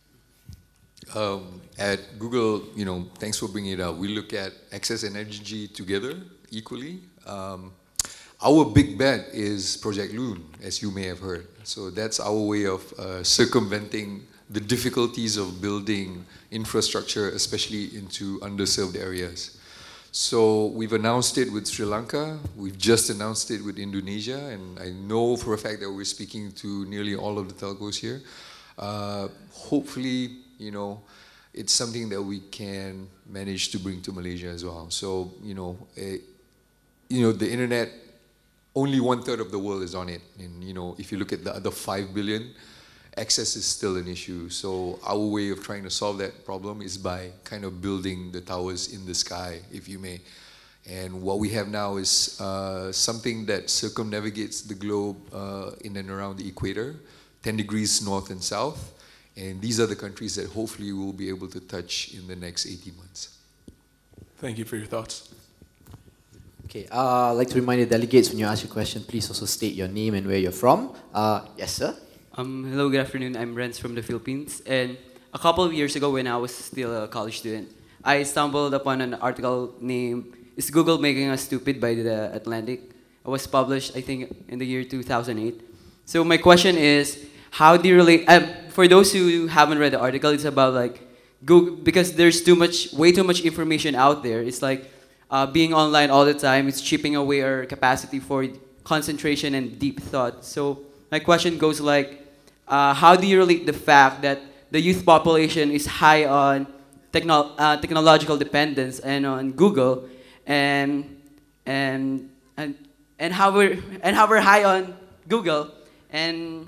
Um, at Google, you know, thanks for bringing it up. We look at access and energy together equally. Um, Our big bet is Project Loon, as you may have heard. So that's our way of uh, circumventing the difficulties of building infrastructure, especially into underserved areas. So we've announced it with Sri Lanka, we've just announced it with Indonesia, and I know for a fact that we're speaking to nearly all of the telcos here. Uh, hopefully, you know, it's something that we can manage to bring to Malaysia as well. So, you know, a, you know, the internet, only one third of the world is on it. And, you know, if you look at the other five billion, access is still an issue. So our way of trying to solve that problem is by kind of building the towers in the sky, if you may. And what we have now is uh, something that circumnavigates the globe uh, in and around the equator, ten degrees north and south. And these are the countries that hopefully we'll be able to touch in the next eighteen months. Thank you for your thoughts. Okay, uh, I'd like to remind the delegates, when you ask your question, please also state your name and where you're from. Uh, yes, sir? Um, hello, good afternoon. I'm Renz from the Philippines. And a couple of years ago, when I was still a college student, I stumbled upon an article named "Is Google Making Us Stupid?" by The Atlantic. It was published, I think, in the year two thousand eight. So my question is, how do you relate? Um, for those who haven't read the article, it's about like Google, because there's too much, way too much information out there. It's like uh, being online all the time. It's chipping away our capacity for concentration and deep thought. So my question goes like, uh, how do you relate the fact that the youth population is high on techno uh, technological dependence and on Google, and and and and how we're and how we're high on Google and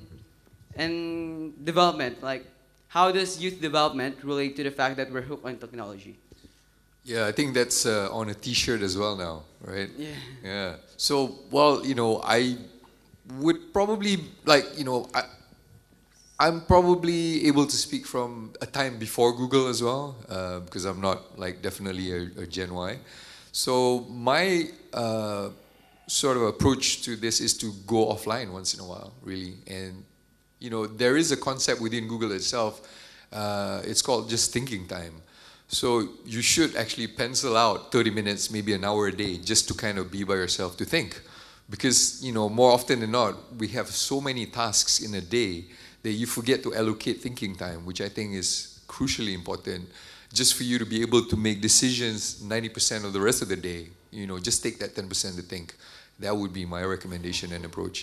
and development? Like, how does youth development relate to the fact that we're hooked on technology? Yeah, I think that's uh, on a T-shirt as well now, right? Yeah. Yeah. So, well, you know, I would probably like, you know, I, I'm probably able to speak from a time before Google as well, uh, because I'm not like definitely a, a Gen Y. So my uh, sort of approach to this is to go offline once in a while, really. And you know, there is a concept within Google itself. Uh, it's called just thinking time. So you should actually pencil out thirty minutes, maybe an hour a day, just to kind of be by yourself to think. Because, you know, more often than not, we have so many tasks in a day that you forget to allocate thinking time, which I think is crucially important, just for you to be able to make decisions ninety percent of the rest of the day. You know, just take that ten percent to think. That would be my recommendation and approach.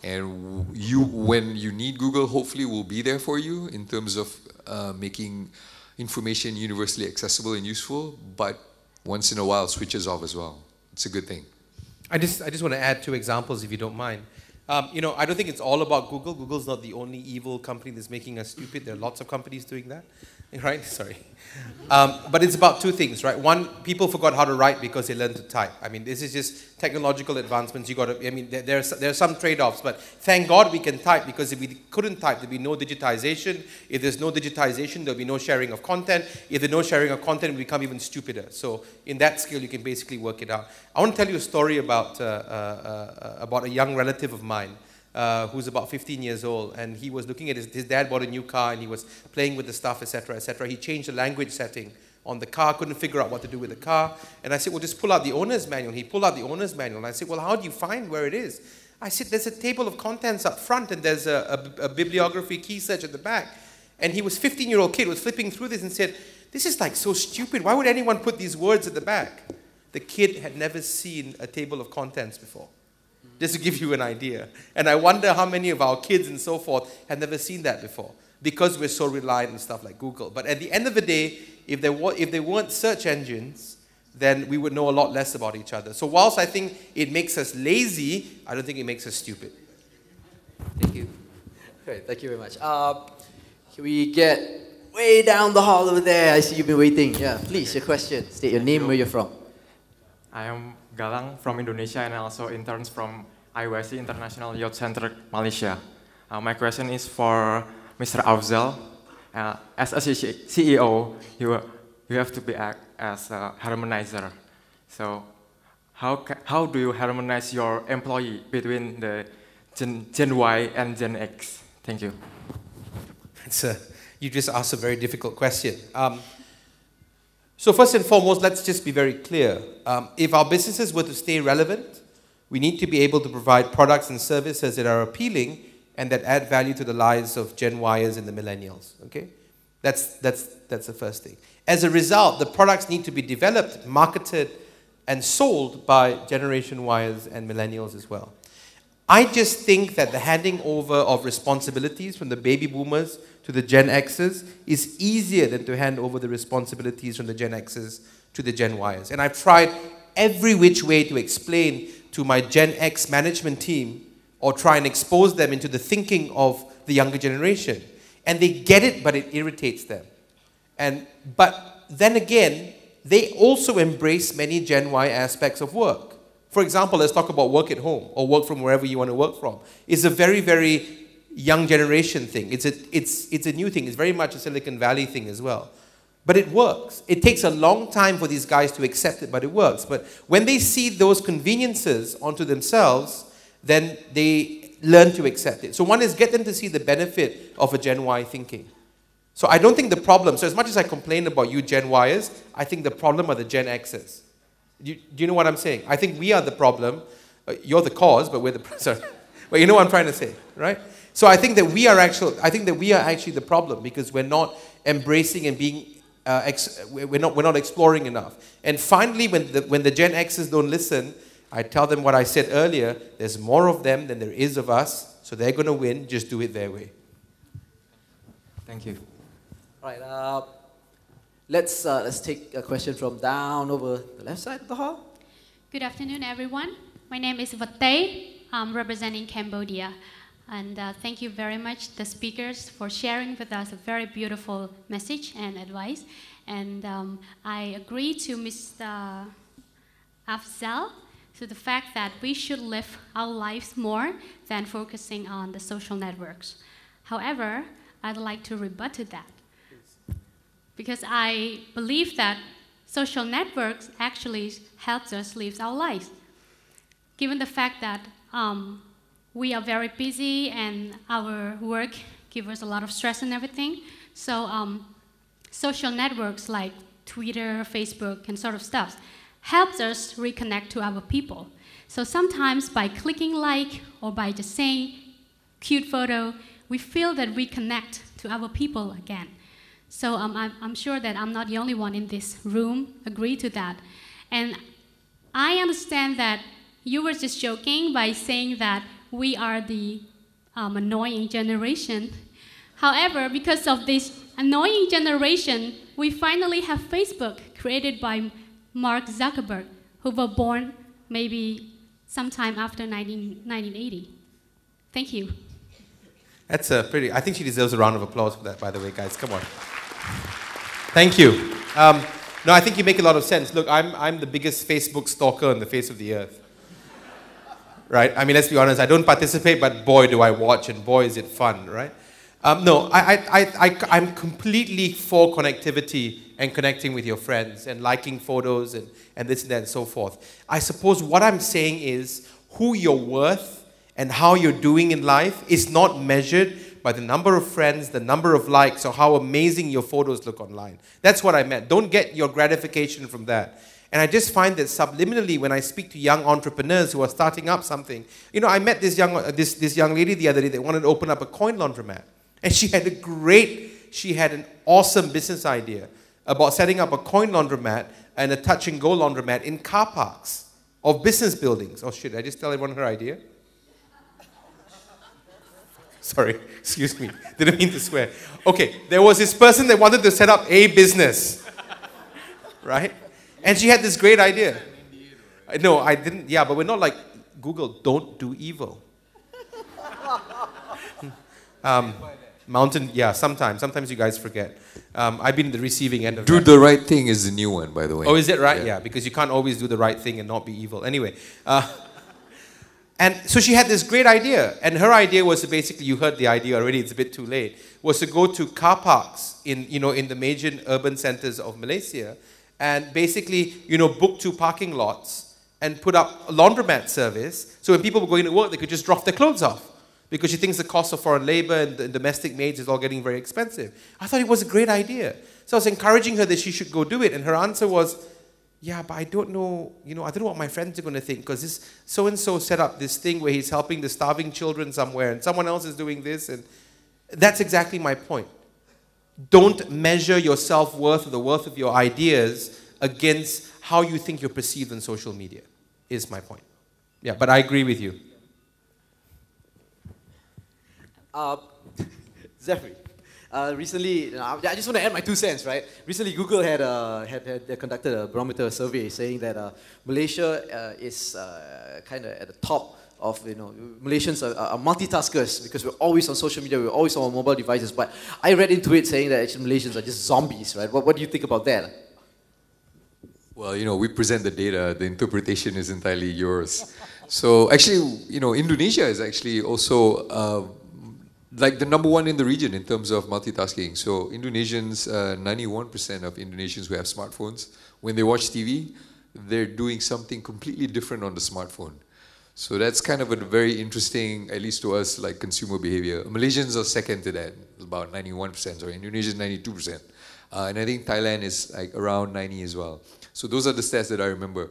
And you, when you need Google, hopefully will be there for you in terms of uh, making information universally accessible and useful, but once in a while switches off as well. It's a good thing. I just, I just want to add two examples, if you don't mind. Um, you know, I don't think it's all about Google. Google's not the only evil company that's making us stupid. There are lots of companies doing that, right? Sorry. Um, but it's about two things, right? One, people forgot how to write because they learned to type. I mean, this is just technological advancements. You got to, I mean, there, there, are, there are some trade-offs, but thank God we can type, because if we couldn't type, there'd be no digitization. If there's no digitization, there'll be no sharing of content. If there's no sharing of content, we become even stupider. So in that scale, you can basically work it out. I want to tell you a story about, uh, uh, uh, about a young relative of mine. Uh, who's about fifteen years old, and he was looking at his, his dad bought a new car, and he was playing with the stuff, et cetera, et cetera. He changed the language setting on the car, couldn't figure out what to do with the car, and I said, well, just pull out the owner's manual. He pulled out the owner's manual, and I said, well, how do you find where it is? I said, there's a table of contents up front, and there's a, a, a bibliography key search at the back. And he was a fifteen-year-old kid, was flipping through this and said, this is like so stupid. Why would anyone put these words at the back? The kid had never seen a table of contents before. Just to give you an idea. And I wonder how many of our kids and so forth have never seen that before, because we're so reliant on stuff like Google. But at the end of the day, if there, were, if there weren't search engines, then we would know a lot less about each other. So whilst I think it makes us lazy, I don't think it makes us stupid. Thank you. Great, thank you very much. Uh, can we get way down the hall over there? I see you've been waiting. Yeah, please, your question. State your name, where you're from. I am Galang from Indonesia and also interns from I Y C International Youth Center, Malaysia. Uh, my question is for Mister Afzal. Uh, as a C E O, you, you have to be act as a harmonizer. So how, how do you harmonize your employee between the Gen, Gen Y and Gen X? Thank you. It's a, you just asked a very difficult question. Um, So first and foremost, let's just be very clear. Um, if our businesses were to stay relevant, we need to be able to provide products and services that are appealing and that add value to the lives of Gen Yers and the millennials. Okay, that's that's that's the first thing. As a result, the products need to be developed, marketed, and sold by Generation Yers and millennials as well. I just think that the handing over of responsibilities from the baby boomers to the Gen Xers is easier than to hand over the responsibilities from the Gen Xers to the Gen Yers. And I've tried every which way to explain to my Gen X management team or try and expose them into the thinking of the younger generation. And they get it, but it irritates them. And, but then again, they also embrace many Gen Y aspects of work. For example, let's talk about work at home or work from wherever you want to work from. It's a very, very young generation thing. It's a, it's, it's a new thing. It's very much a Silicon Valley thing as well. But it works. It takes a long time for these guys to accept it, but it works. But when they see those conveniences onto themselves, then they learn to accept it. So one is get them to see the benefit of a Gen Y thinking. So I don't think the problem, so as much as I complain about you Gen Yers, I think the problem are the Gen Xers. Do you, do you know what I'm saying? I think we are the problem. Uh, you're the cause, but we're the, sorry. But you know what I'm trying to say, right? So I think that we are actually, I think that we are actually the problem because we're not embracing and being, uh, ex we're not we're not exploring enough. And finally, when the when the Gen Xers don't listen, I tell them what I said earlier. There's more of them than there is of us, so they're going to win. Just do it their way. Thank you. All right. Uh, let's uh, let's take a question from down over the left side of the hall. Good afternoon, everyone. My name is Vatay. I'm representing Cambodia. And uh, thank you very much, the speakers, for sharing with us a very beautiful message and advice. And um, I agree to Mister Afzal to the fact that we should live our lives more than focusing on the social networks. However, I'd like to rebut to that. Because I believe that social networks actually help us live our lives. Given the fact that um, we are very busy and our work gives us a lot of stress and everything. So um, social networks like Twitter, Facebook, and sort of stuff helps us reconnect to our people. So sometimes by clicking like or by just saying cute photo, we feel that we connect to our people again. So um, I'm, I'm sure that I'm not the only one in this room agree to that. And I understand that you were just joking by saying that we are the um, annoying generation. However, because of this annoying generation, we finally have Facebook, created by Mark Zuckerberg, who were born maybe sometime after nineteen eighty. Thank you. That's a pretty, I think she deserves a round of applause for that, by the way, guys. Come on. Thank you. Um, no, I think you make a lot of sense. Look, I'm, I'm the biggest Facebook stalker on the face of the earth. Right? I mean, let's be honest, I don't participate, but boy, do I watch, and boy, is it fun, right? Um, no, I, I, I, I'm completely for connectivity and connecting with your friends and liking photos and, and this and that and so forth. I suppose what I'm saying is who you're worth and how you're doing in life is not measured by the number of friends, the number of likes, or how amazing your photos look online. That's what I meant. Don't get your gratification from that. And I just find that subliminally when I speak to young entrepreneurs who are starting up something, you know, I met this young, uh, this, this young lady the other day that wanted to open up a coin laundromat. And she had a great, she had an awesome business idea about setting up a coin laundromat and a touch and go laundromat in car parks of business buildings. Oh shit, I just tell everyone her idea? Sorry, excuse me, didn't mean to swear. Okay, there was this person that wanted to set up a business, right? And she had this great idea. No, I didn't, yeah, but we're not like Google, don't do evil. um, mountain, yeah, sometimes, sometimes you guys forget. Um, I've been in the receiving end of Do that. the right thing is the new one, by the way. Oh, is it right? Yeah, Yeah, because you can't always do the right thing and not be evil. Anyway, uh, and so she had this great idea, and her idea was to basically, you heard the idea already, it's a bit too late, was to go to car parks in, you know, in the major urban centers of Malaysia and basically, you know, book two parking lots and put up a laundromat service so when people were going to work, they could just drop their clothes off because she thinks the cost of foreign labor and the domestic maids is all getting very expensive. I thought it was a great idea. So I was encouraging her that she should go do it, and her answer was, yeah, but I don't know, you know, I don't know what my friends are going to think because this so-and-so set up this thing where he's helping the starving children somewhere and someone else is doing this, and that's exactly my point. Don't measure your self-worth or the worth of your ideas against how you think you're perceived on social media, is my point. Yeah, but I agree with you. Uh, Zephyr, uh, recently, you know, I just want to add my two cents, right? Recently, Google had, uh, had, had they conducted a barometer survey saying that uh, Malaysia uh, is uh, kind of at the top of, you know, Malaysians are, are multitaskers because we're always on social media, we're always on our mobile devices. But I read into it saying that actually Malaysians are just zombies, right? What, what do you think about that? Well, you know, we present the data, the interpretation is entirely yours. So actually, you know, Indonesia is actually also uh, like the number one in the region in terms of multitasking. So Indonesians, uh, ninety-one percent of Indonesians who have smartphones, when they watch T V, they're doing something completely different on the smartphone. So that's kind of a very interesting, at least to us, like consumer behavior. Malaysians are second to that, about ninety-one percent, or Indonesians ninety-two percent. Uh, and I think Thailand is like around ninety as well. So those are the stats that I remember.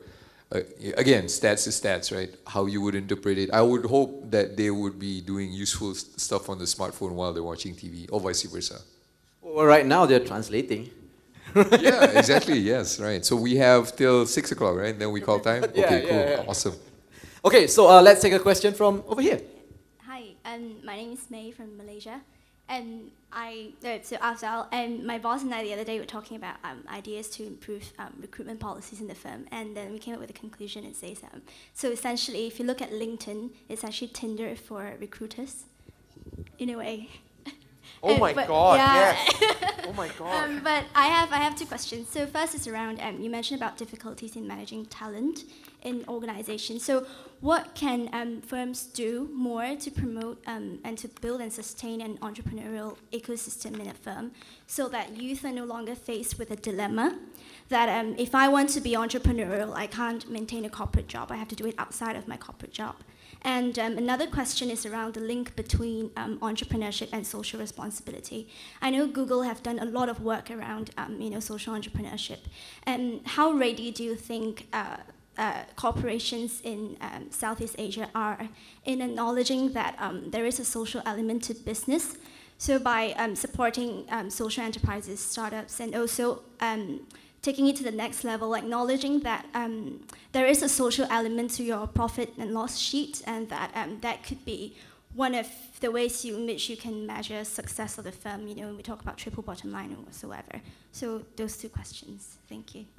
uh, again, stats is stats, right? How you would interpret it. I would hope that they would be doing useful s- stuff on the smartphone while they're watching T V, or vice versa. Well, right now they're translating. Yeah, exactly. Yes, right. So we have till six o'clock, right? Then we call time. Yeah, Okay, yeah, cool, yeah. awesome. Okay, so uh, let's take a question from over here. Hi, um, my name is May from Malaysia, and I uh, so Afzal and my boss and I the other day were talking about um, ideas to improve um, recruitment policies in the firm, and then we came up with a conclusion. It says um, so essentially, if you look at LinkedIn, it's actually Tinder for recruiters, in a way. Oh Uh, my but- God, yeah. yes. Oh my God. Um, but I have I have two questions. So first is around um, you mentioned about difficulties in managing talent in organizations. So what can um, firms do more to promote um, and to build and sustain an entrepreneurial ecosystem in a firm, so that youth are no longer faced with a dilemma that um, if I want to be entrepreneurial, I can't maintain a corporate job. I have to do it outside of my corporate job. And um, another question is around the link between um, entrepreneurship and social responsibility. I know Google have done a lot of work around um, you know, social entrepreneurship. And how ready do you think uh, uh, corporations in um, Southeast Asia are in acknowledging that um, there is a social element to business? So by um, supporting um, social enterprises, startups, and also um, taking it to the next level, acknowledging that um, there is a social element to your profit and loss sheet, and that um, that could be one of the ways you, in which you can measure success of the firm, you know, when we talk about triple bottom line or whatsoever. So those two questions. Thank you.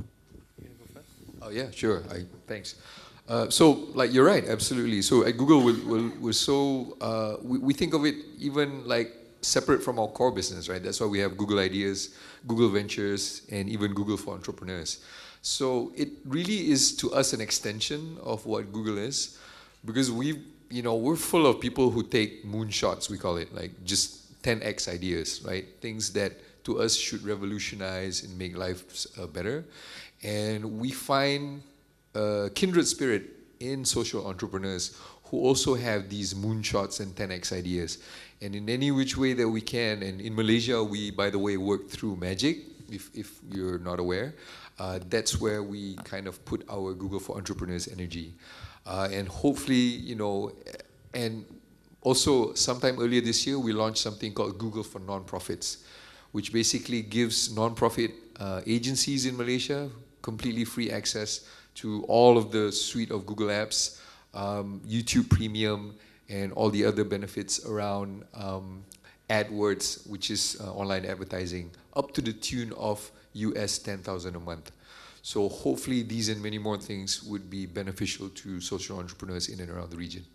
Oh yeah, sure. I, thanks. Uh, so, like, you're right, absolutely. So at Google, we're, we're, we're so, uh, we, we think of it even like separate from our core business, right? That's why we have Google Ideas, Google Ventures, and even Google for Entrepreneurs. So it really is to us an extension of what Google is, because we, you know, we're full of people who take moonshots, we call it, like just ten X ideas, right? Things that to us should revolutionize and make life uh, better. And we find a kindred spirit in social entrepreneurs who also have these moonshots and ten X ideas. And in any which way that we can, and in Malaysia, we, by the way, work through Magic, if, if you're not aware. Uh, that's where we kind of put our Google for Entrepreneurs energy. Uh, and hopefully, you know, and also sometime earlier this year, we launched something called Google for Nonprofits, which basically gives nonprofit uh, agencies in Malaysia completely free access to all of the suite of Google apps, um, YouTube Premium, and all the other benefits around um, AdWords, which is uh, online advertising, up to the tune of U S ten thousand a month. So hopefully these and many more things would be beneficial to social entrepreneurs in and around the region.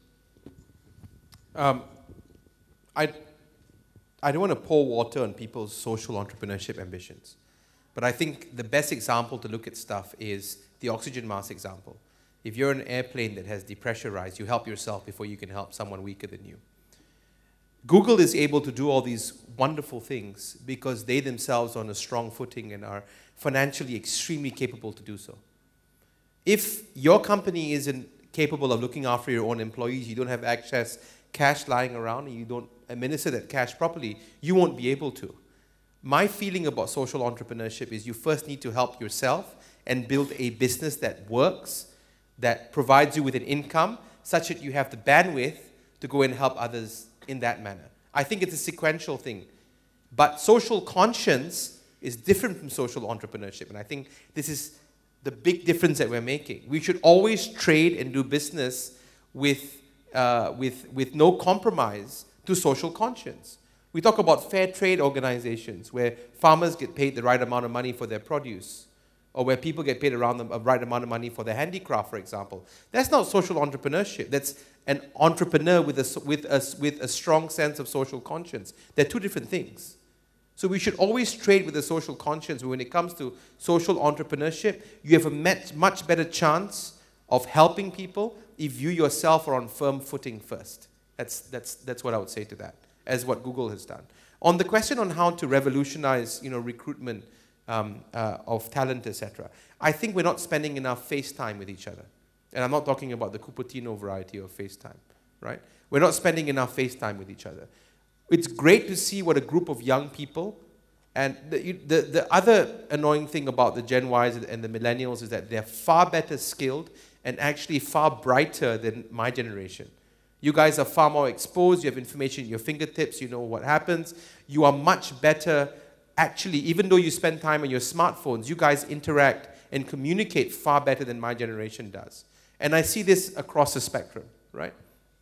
Um, I, I don't want to pour water on people's social entrepreneurship ambitions, but I think the best example to look at stuff is the oxygen mask example. If you're in an airplane that has depressurized, you help yourself before you can help someone weaker than you. Google is able to do all these wonderful things because they themselves are on a strong footing and are financially extremely capable to do so. If your company isn't capable of looking after your own employees, you don't have access cash lying around, and you don't administer that cash properly, you won't be able to. My feeling about social entrepreneurship is you first need to help yourself and build a business that works, that provides you with an income such that you have the bandwidth to go and help others in that manner. I think it's a sequential thing. But social conscience is different from social entrepreneurship, and I think this is the big difference that we're making. We should always trade and do business with, uh, with, with no compromise to social conscience. We talk about fair trade organizations where farmers get paid the right amount of money for their produce, or where people get paid around the right amount of money for their handicraft, for example. That's not social entrepreneurship. That's an entrepreneur with a, with a, with a strong sense of social conscience. They're two different things. So we should always trade with a social conscience. When it comes to social entrepreneurship, you have a much, much better chance of helping people if you yourself are on firm footing first. That's, that's, that's what I would say to that, as what Google has done. On the question on how to revolutionize, you know, recruitment um, uh, of talent, et cetera, I think we're not spending enough face time with each other. And I'm not talking about the Cupertino variety of FaceTime, right? We're not spending enough face time with each other. It's great to see what a group of young people And the, you- the, the other annoying thing about the Gen Ys and the millennials is that they're far better skilled and actually far brighter than my generation. You guys are far more exposed, you have information at your fingertips, you know what happens. You are much better, actually, even though you spend time on your smartphones, you guys interact and communicate far better than my generation does. And I see this across the spectrum, right?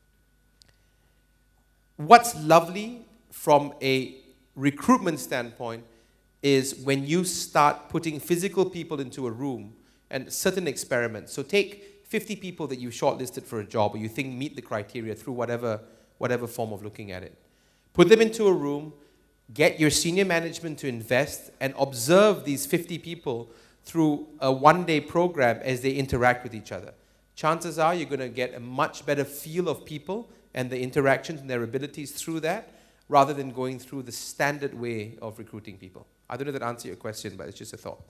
What's lovely from a recruitment standpoint is when you start putting physical people into a room and certain experiments. So take fifty people that you shortlisted for a job or you think meet the criteria through whatever, whatever form of looking at it. Put them into a room, get your senior management to invest and observe these fifty people through a one-day program as they interact with each other. Chances are you're going to get a much better feel of people and the interactions and their abilities through that, rather than going through the standard way of recruiting people. I don't know if that answers your question, but it's just a thought.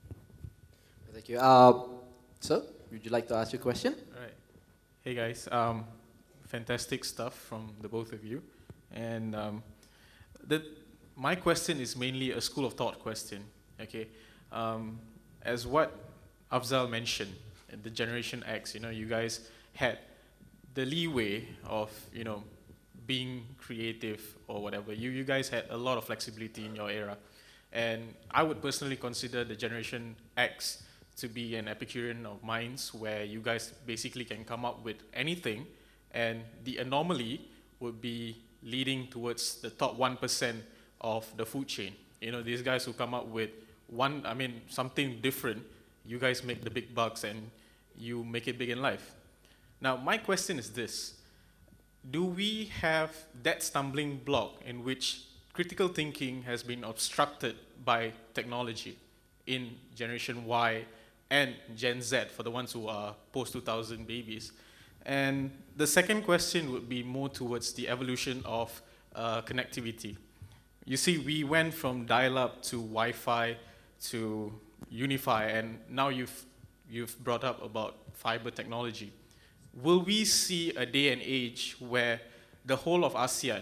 Thank you. Uh, sir, would you like to ask your question? All right. Hey guys, um, fantastic stuff from the both of you. And um, the, my question is mainly a school of thought question, okay? Um, as what Afzal mentioned, the Generation X, you know, you guys had the leeway of, you know, being creative or whatever. You, you guys had a lot of flexibility in your era. And I would personally consider the Generation X to be an Epicurean of minds, where you guys basically can come up with anything, and the anomaly would be leading towards the top one percent of the food chain. You know, these guys who come up with one, I mean, something different, you guys make the big bucks and you make it big in life. Now, my question is this. Do we have that stumbling block in which critical thinking has been obstructed by technology in Generation Y and Gen Z, for the ones who are post two thousand babies? And the second question would be more towards the evolution of uh, connectivity. You see, we went from dial-up to Wi-Fi to Unify, and now you've, you've brought up about fiber technology. Will we see a day and age where the whole of ASEAN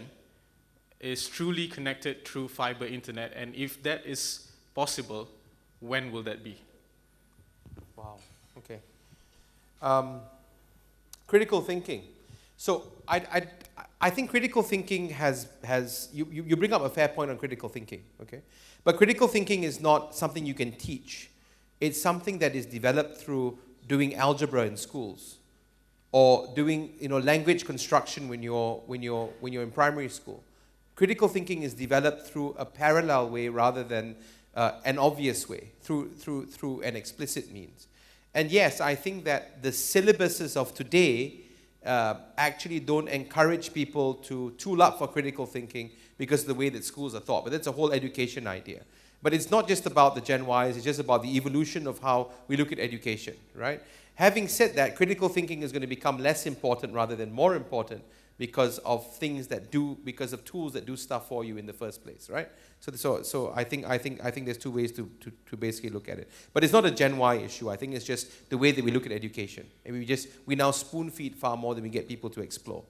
is truly connected through fiber internet? And if that is possible, when will that be? Wow, okay. Um, critical thinking. So I, I, I think critical thinking has, has you, you, you bring up a fair point on critical thinking, okay? But critical thinking is not something you can teach. It's something that is developed through doing algebra in schools, or doing, you know, language construction when you're, when you're, when you're in primary school. Critical thinking is developed through a parallel way rather than uh, an obvious way, through, through, through an explicit means. And yes, I think that the syllabuses of today uh, actually don't encourage people to tool up for critical thinking because of the way that schools are taught. But that's a whole education idea. But it's not just about the Gen Ys, it's just about the evolution of how we look at education, right? Having said that, critical thinking is going to become less important rather than more important because of things that do, because of tools that do stuff for you in the first place, right? So, so, so I think, I think, I think there's two ways to, to, to basically look at it. But it's not a Gen Y issue. I think it's just the way that we look at education, and we just, we now spoon feed far more than we get people to explore.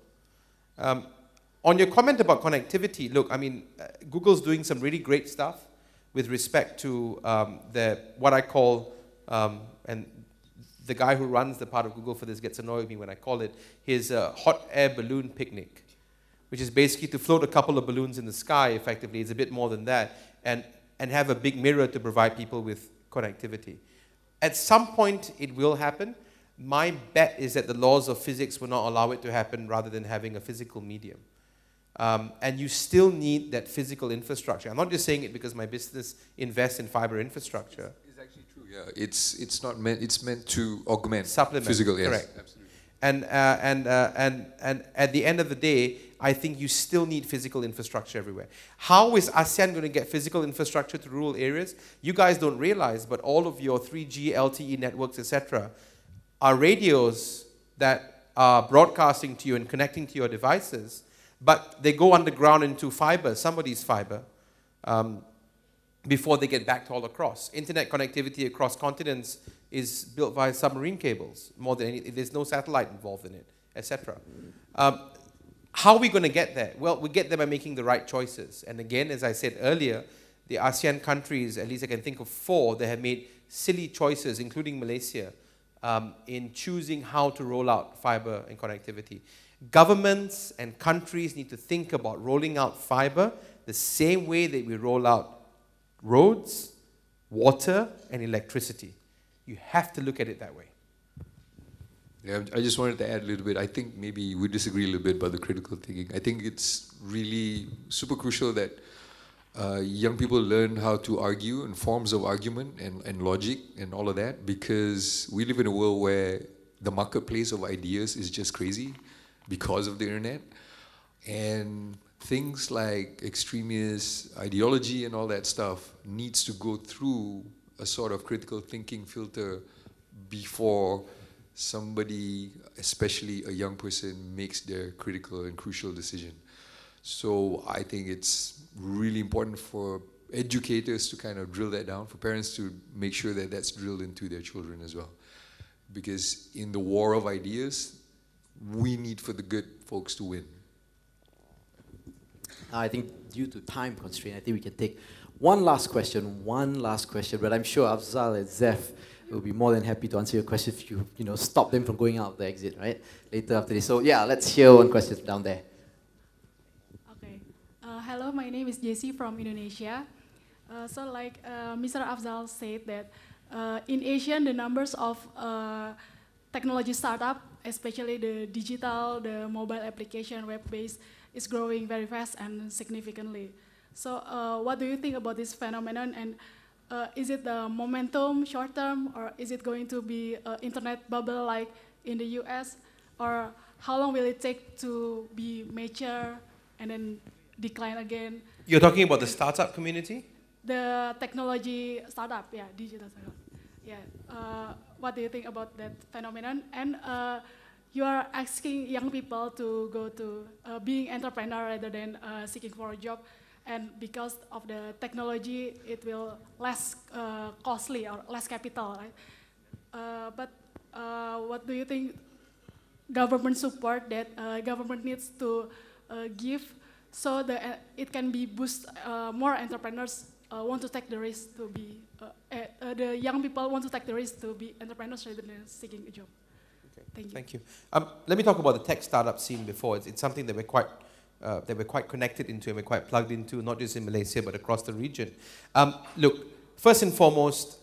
Um, on your comment about connectivity, look, I mean, uh, Google's doing some really great stuff with respect to um, the what I call, um, and the guy who runs the part of Google for this gets annoyed with me when I call it, his uh, hot air balloon picnic, which is basically to float a couple of balloons in the sky, effectively. It's a bit more than that, and, and have a big mirror to provide people with connectivity. At some point, it will happen. My bet is that the laws of physics will not allow it to happen rather than having a physical medium. Um, and you still need that physical infrastructure. I'm not just saying it because my business invests in fiber infrastructure. It's actually true, yeah. It's, it's not meant, it's meant to augment supplement, physical, yes. Correct. Absolutely. And, uh, and, uh, and, and at the end of the day, I think you still need physical infrastructure everywhere. How is ASEAN going to get physical infrastructure to rural areas? You guys don't realize, but all of your three G, L T E networks, et cetera, are radios that are broadcasting to you and connecting to your devices, but they go underground into fiber, somebody's fiber, um, before they get back to all across. Internet connectivity across continents is built via submarine cables, more than any, there's no satellite involved in it, et cetera. Um, how are we going to get there? Well, we get there by making the right choices. And again, as I said earlier, the ASEAN countries, at least I can think of four, that have made silly choices, including Malaysia, um, in choosing how to roll out fiber and connectivity. Governments and countries need to think about rolling out fiber the same way that we roll out roads, water, and electricity. You have to look at it that way. Yeah, I just wanted to add a little bit. I think maybe we disagree a little bit about the critical thinking. I think it's really super crucial that uh, young people learn how to argue and forms of argument and, and logic and all of that, because we live in a world where the marketplace of ideas is just crazy because of the internet. And things like extremist ideology and all that stuff needs to go through a sort of critical thinking filter before somebody, especially a young person, makes their critical and crucial decision. So I think it's really important for educators to kind of drill that down, for parents to make sure that that's drilled into their children as well. Because in the war of ideas, we need for the good folks to win. I think due to time constraint, I think we can take one last question, one last question, but I'm sure Afzal and Zeph will be more than happy to answer your question if you, you know, stop them from going out the exit, right? Later after this. So yeah, let's hear one question down there. Okay. Uh, hello, my name is Jessie from Indonesia. Uh, so like uh, Mister Afzal said that uh, in Asia, the numbers of uh, technology startup, especially the digital, the mobile application, web-based, is growing very fast and significantly. So uh, what do you think about this phenomenon, and uh, is it the momentum short term, or is it going to be an internet bubble like in the U S, or how long will it take to be mature and then decline again? You're talking about the startup community? The technology startup, yeah, digital startup. Yeah, uh, what do you think about that phenomenon? And uh, you are asking young people to go to uh, being entrepreneur rather than uh, seeking for a job, and because of the technology, it will less uh, costly or less capital, right? Uh, but uh, what do you think government support that uh, government needs to uh, give so that uh, it can be boost uh, more entrepreneurs uh, want to take the risk to be, uh, uh, the young people want to take the risk to be entrepreneurs rather than seeking a job. Thank you. Thank you. Um, let me talk about the tech startup scene before. It's, it's something that we're quite uh, that we're quite connected into and we're quite plugged into, not just in Malaysia but across the region. Um, look, first and foremost,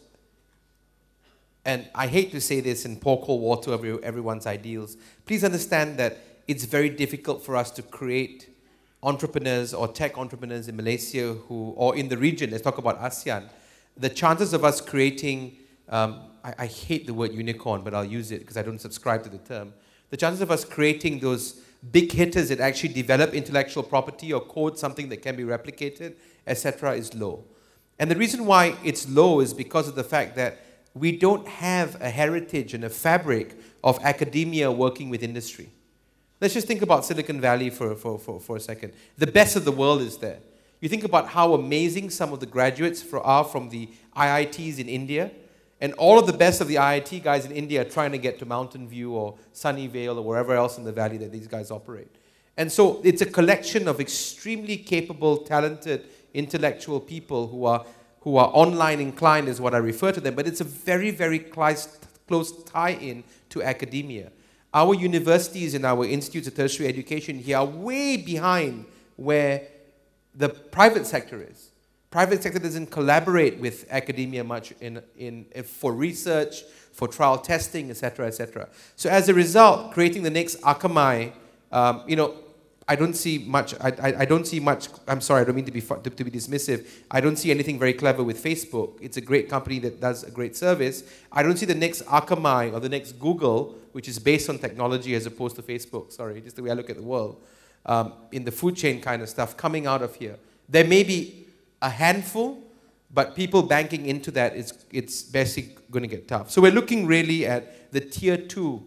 and I hate to say this and pour cold water over everyone's ideals, please understand that it's very difficult for us to create entrepreneurs or tech entrepreneurs in Malaysia who, or in the region, let's talk about ASEAN. The chances of us creating Um, I, I hate the word unicorn, but I'll use it because I don't subscribe to the term. The chances of us creating those big hitters that actually develop intellectual property or code something that can be replicated, et cetera, is low. And the reason why it's low is because of the fact that we don't have a heritage and a fabric of academia working with industry. Let's just think about Silicon Valley for, for, for, for a second. The best of the world is there. You think about how amazing some of the graduates for, are from the I I Ts in India. And all of the best of the I I T guys in India are trying to get to Mountain View or Sunnyvale or wherever else in the valley that these guys operate. And so it's a collection of extremely capable, talented, intellectual people who are, who are online inclined is what I refer to them, but it's a very, very close, close tie-in to academia. Our universities and our institutes of tertiary education here are way behind where the private sector is. Private sector doesn't collaborate with academia much in, in, for research, for trial testing, et cetera, et cetera. So as a result, creating the next Akamai, um, you know, I don't see much, I, I, I don't see much, I'm sorry, I don't mean to be, to, to be dismissive. I don't see anything very clever with Facebook. It's a great company that does a great service. I don't see the next Akamai or the next Google, which is based on technology as opposed to Facebook, sorry, just the way I look at the world, um, in the food chain kind of stuff coming out of here. There may be a handful, but people banking into that, is, it's basically going to get tough. So we're looking really at the tier two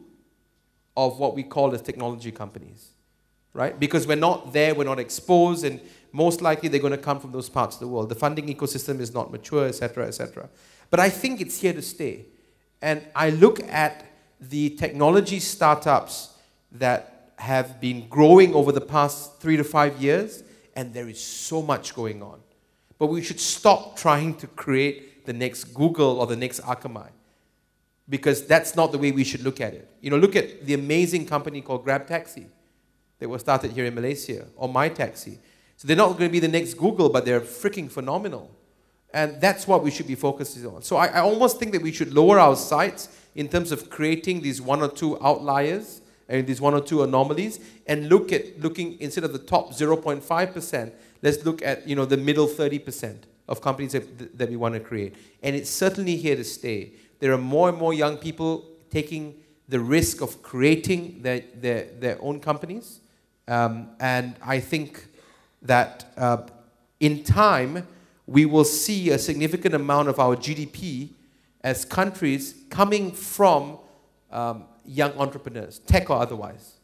of what we call as technology companies, right? Because we're not there, we're not exposed, and most likely they're going to come from those parts of the world. The funding ecosystem is not mature, et cetera, et cetera. But I think it's here to stay. And I look at the technology startups that have been growing over the past three to five years, and there is so much going on. but we should stop trying to create the next Google or the next Akamai, because that's not the way we should look at it. You know, look at the amazing company called Grab Taxi that was started here in Malaysia, or My Taxi. So they're not going to be the next Google, but they're freaking phenomenal. And that's what we should be focusing on. So I, I almost think that we should lower our sights in terms of creating these one or two outliers and these one or two anomalies, and look at looking, instead of the top zero point five percent, let's look at, you know, the middle thirty percent of companies that, that we want to create. And it's certainly here to stay. There are more and more young people taking the risk of creating their, their, their own companies. Um, and I think that uh, in time, we will see a significant amount of our G D P as countries coming from um, young entrepreneurs, tech or otherwise.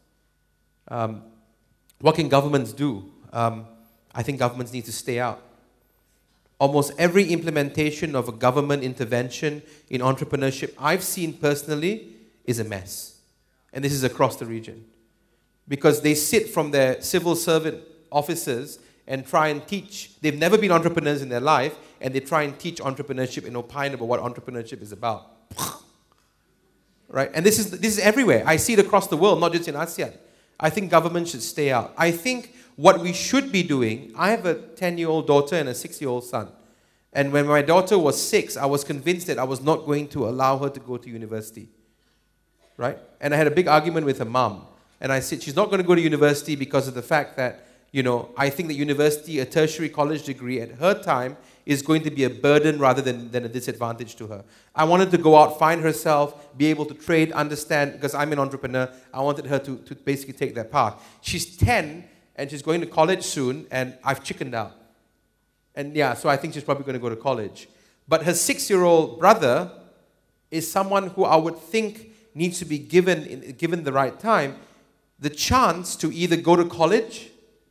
Um, what can governments do? Um, I think governments need to stay out. Almost every implementation of a government intervention in entrepreneurship I've seen personally is a mess. And this is across the region. Because they sit from their civil servant offices and try and teach. They've never been entrepreneurs in their life, and they try and teach entrepreneurship and opine about what entrepreneurship is about. Right? And this is, this is everywhere. I see it across the world, not just in ASEAN. I think government should stay out. I think what we should be doing, I have a ten-year-old daughter and a six-year-old son. And when my daughter was six, I was convinced that I was not going to allow her to go to university. Right? And I had a big argument with her mom. And I said, she's not going to go to university because of the fact that, you know, I think that university, a tertiary college degree at her time is going to be a burden rather than, than a disadvantage to her. I wanted to go out, find herself, be able to trade, understand, because I'm an entrepreneur, I wanted her to, to basically take that path. She's ten, and she's going to college soon, and I've chickened out. And yeah, so I think she's probably going to go to college. But her six-year-old brother is someone who I would think needs to be given, in, given the right time, the chance to either go to college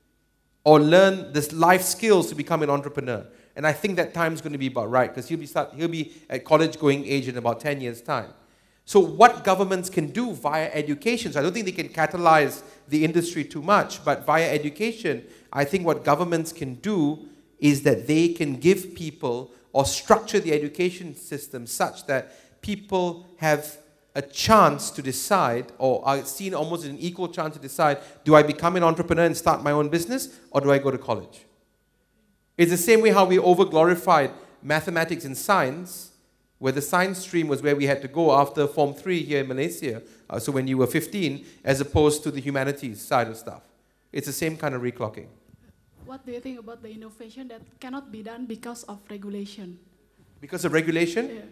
or learn this life skills to become an entrepreneur. And I think that time's going to be about right, because he'll be, start, he'll be at college-going age in about ten years' time. So what governments can do via education, so I don't think they can catalyze the industry too much, but via education, I think what governments can do is that they can give people or structure the education system such that people have a chance to decide, or are seen almost an equal chance to decide, do I become an entrepreneur and start my own business, or do I go to college? It's the same way how we over-glorified mathematics and science, where the science stream was where we had to go after Form three here in Malaysia, uh, so when you were fifteen, as opposed to the humanities side of stuff. It's the same kind of reclocking. What do you think about the innovation that cannot be done because of regulation? Because of regulation? Yeah.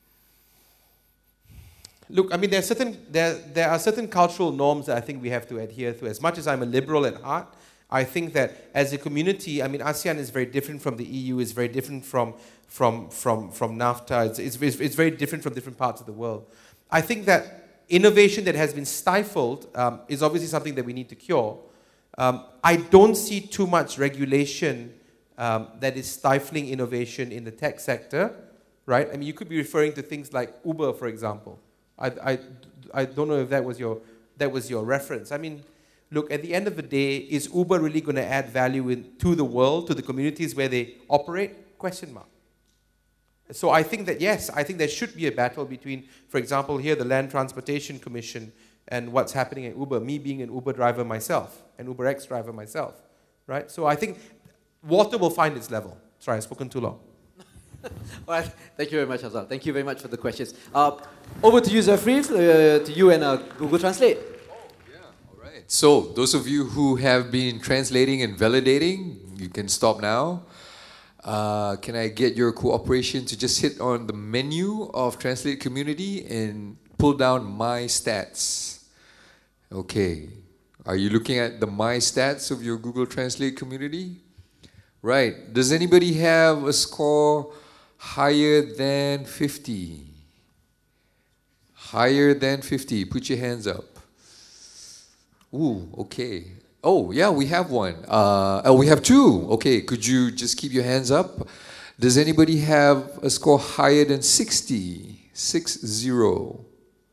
Look, I mean, there are, certain, there, there are certain cultural norms that I think we have to adhere to. As much as I'm a liberal at heart, I think that as a community, I mean, ASEAN is very different from the E U, is very different from, from, from, from NAFTA, it's, it's, it's very different from different parts of the world. I think that innovation that has been stifled um, is obviously something that we need to cure. Um, I don't see too much regulation um, that is stifling innovation in the tech sector, right? I mean, you could be referring to things like Uber, for example. I, I, I don't know if that was your, that was your reference. I mean, look, at the end of the day, is Uber really going to add value in, to the world, to the communities where they operate? Question mark. So I think that, yes, I think there should be a battle between, for example, here, the Land Transportation Commission and what's happening at Uber, me being an Uber driver myself, an UberX driver myself, right? So I think water will find its level. Sorry, I've spoken too long. All right, thank you very much, Afzal. Thank you very much for the questions. Uh, over to you, Zafri, uh, to you and uh, Google Translate. So, those of you who have been translating and validating, you can stop now. Uh, can I get your cooperation to just hit on the menu of Translate Community and pull down My Stats? Okay. Are you looking at the My Stats of your Google Translate community? Right. Does anybody have a score higher than fifty? Higher than fifty. Put your hands up. Ooh, okay. Oh, yeah, we have one. Uh, oh, we have two. Okay, could you just keep your hands up? Does anybody have a score higher than sixty? Six zero.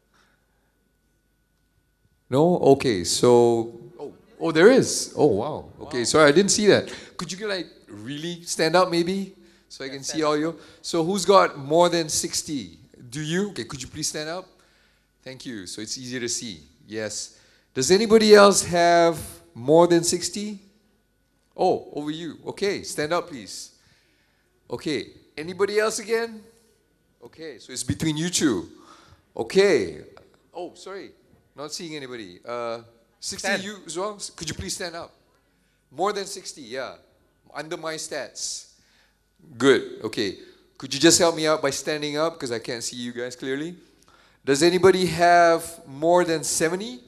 No? Okay, so... Oh, oh there is. Oh, wow. Okay, sorry, I didn't see that. Could you, like, really stand up, maybe? so I can see all you. So who's got more than sixty? Do you? Okay, could you please stand up? Thank you. So it's easier to see. Yes. Does anybody else have more than sixty? Oh, over you. Okay, stand up, please. Okay. Anybody else again? Okay, so it's between you two. Okay. Oh, sorry. Not seeing anybody. Uh, sixty Stand. you as well? Could you please stand up? More than sixty, yeah. Under my stats. Good, okay. Could you just help me out by standing up because I can't see you guys clearly? Does anybody have more than seventy?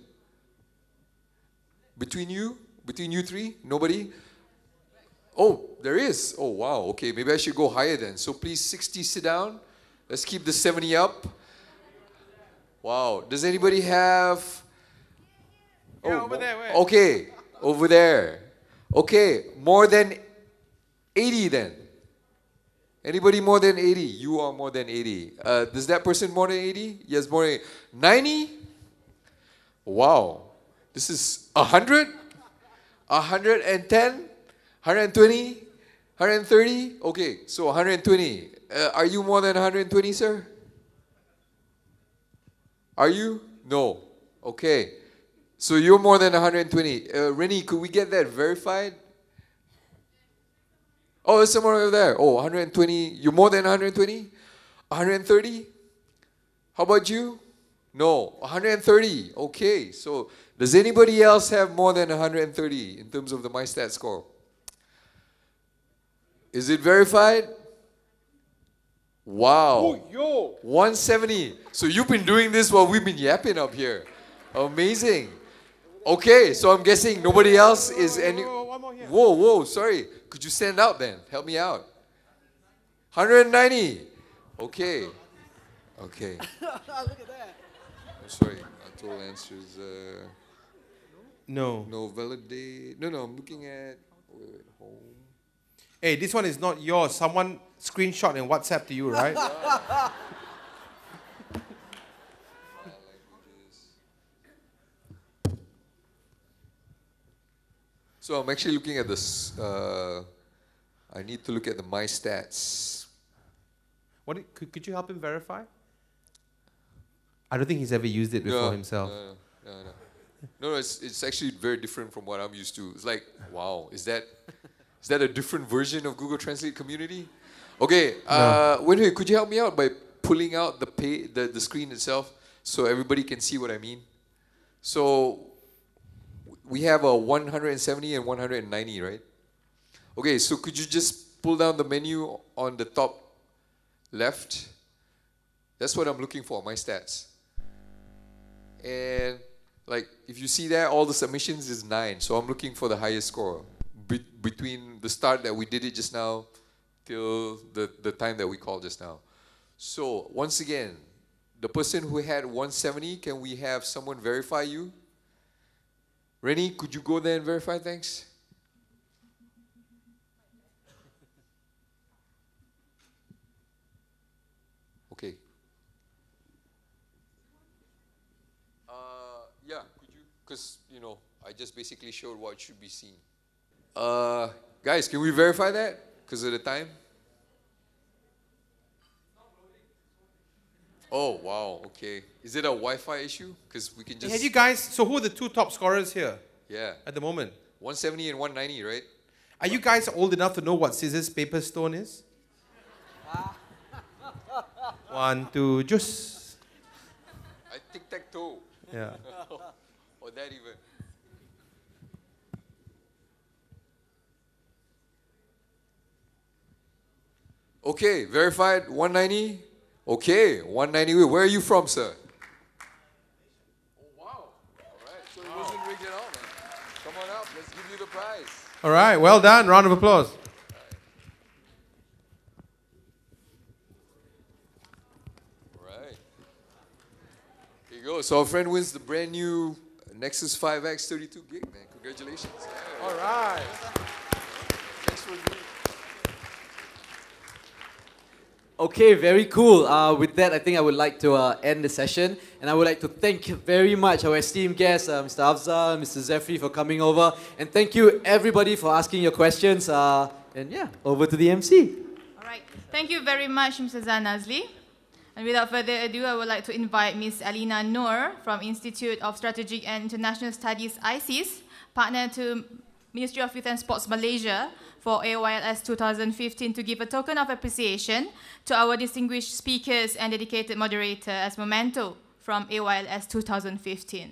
Between you? Between you three? Nobody? Oh, there is. Oh, wow. Okay, maybe I should go higher then. So please, sixty, sit down. Let's keep the seventy up. Wow. Does anybody have... Oh, Yeah, over there, where? okay. Over there. Okay, more than eighty then. Anybody more than eighty? You are more than eighty. Uh, does that person more than eighty? Yes, more than ninety? Wow. This is one hundred? one hundred ten? one hundred twenty? one hundred thirty? Okay, so one hundred twenty. Uh, are you more than one hundred twenty, sir? Are you? No. Okay. So you're more than one hundred twenty. Uh, Rennie, could we get that verified? Oh, there's someone over there. Oh, one hundred twenty. You're more than one hundred twenty? one hundred thirty? How about you? No, one hundred thirty. Okay, so does anybody else have more than one hundred thirty in terms of the MyStat score? Is it verified? Wow. Oh, yo. one seventy. So you've been doing this while we've been yapping up here. Amazing. Okay, so I'm guessing nobody else is any... Whoa, whoa, sorry. Could you stand out then? Help me out. one hundred ninety. Okay. Okay. Look at that. I'm sorry. Atoll answers... Uh, no. No, validate... No, no, I'm looking at... Wait, wait, home. Hey, this one is not yours. Someone screenshot and WhatsApp to you, right? So I'm actually looking at this. Uh, I need to look at the My Stats. What did, could, could you help him verify? I don't think he's ever used it before no, himself. No, no, no. No, no, it's, it's actually very different from what I'm used to. It's like, wow, is that is that a different version of Google Translate Community? Okay, uh, No. wait, wait, could you help me out by pulling out the, pay, the, the screen itself so everybody can see what I mean? So we have a one hundred seventy and one hundred ninety, right? Okay, so could you just pull down the menu on the top left? That's what I'm looking for, my stats. And like, if you see there, all the submissions is nine. So I'm looking for the highest score be between the start that we did it just now till the, the time that we called just now. So once again, the person who had one seventy, can we have someone verify you? Rennie, could you go there and verify? Thanks. Okay. Uh, yeah, could you? Because, you know, I just basically showed what should be seen. Uh, guys, can we verify that? Because of the time? Oh, wow, okay. Is it a Wi-Fi issue? Because we can just... Hey, you guys, so who are the two top scorers here? Yeah. At the moment? one seventy and one ninety, right? Are you guys old enough to know what scissors, paper, stone is? One, two, just. I tic-tac-toe. Yeah. Or that even. Okay, verified, one ninety. Okay, one ninety. Where are you from, sir? Oh, wow. All right, so it wasn't rigged at all, man. Come on up, let's give you the prize. All right, well done. Round of applause. All right. Here you go. So our friend wins the brand new Nexus five X thirty-two gig, man. Congratulations. Yeah. All right. Thanks for doing. Okay, very cool. Uh, with that, I think I would like to uh, end the session. And I would like to thank very much our esteemed guests, uh, Mister Afzal, Mister Zefri, for coming over. And thank you, everybody, for asking your questions. Uh, and yeah, over to the M C. All right. Thank you very much, Mister Zan Azli. And without further ado, I would like to invite Miz Alina Noor from Institute of Strategic and International Studies, I C I S, partner to Ministry of Youth and Sports Malaysia for A Y L S two thousand fifteen, to give a token of appreciation to our distinguished speakers and dedicated moderator as memento from A Y L S two thousand fifteen.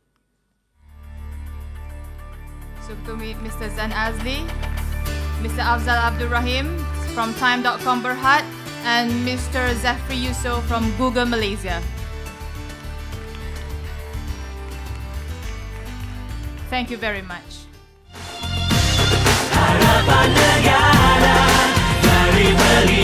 So to meet Mister Zan Azli, Mister Afzal Abdul Rahim from Time dot com Berhad, and Mister Zafri Yusof from Google Malaysia. Thank you very much. Harapan negara dari beli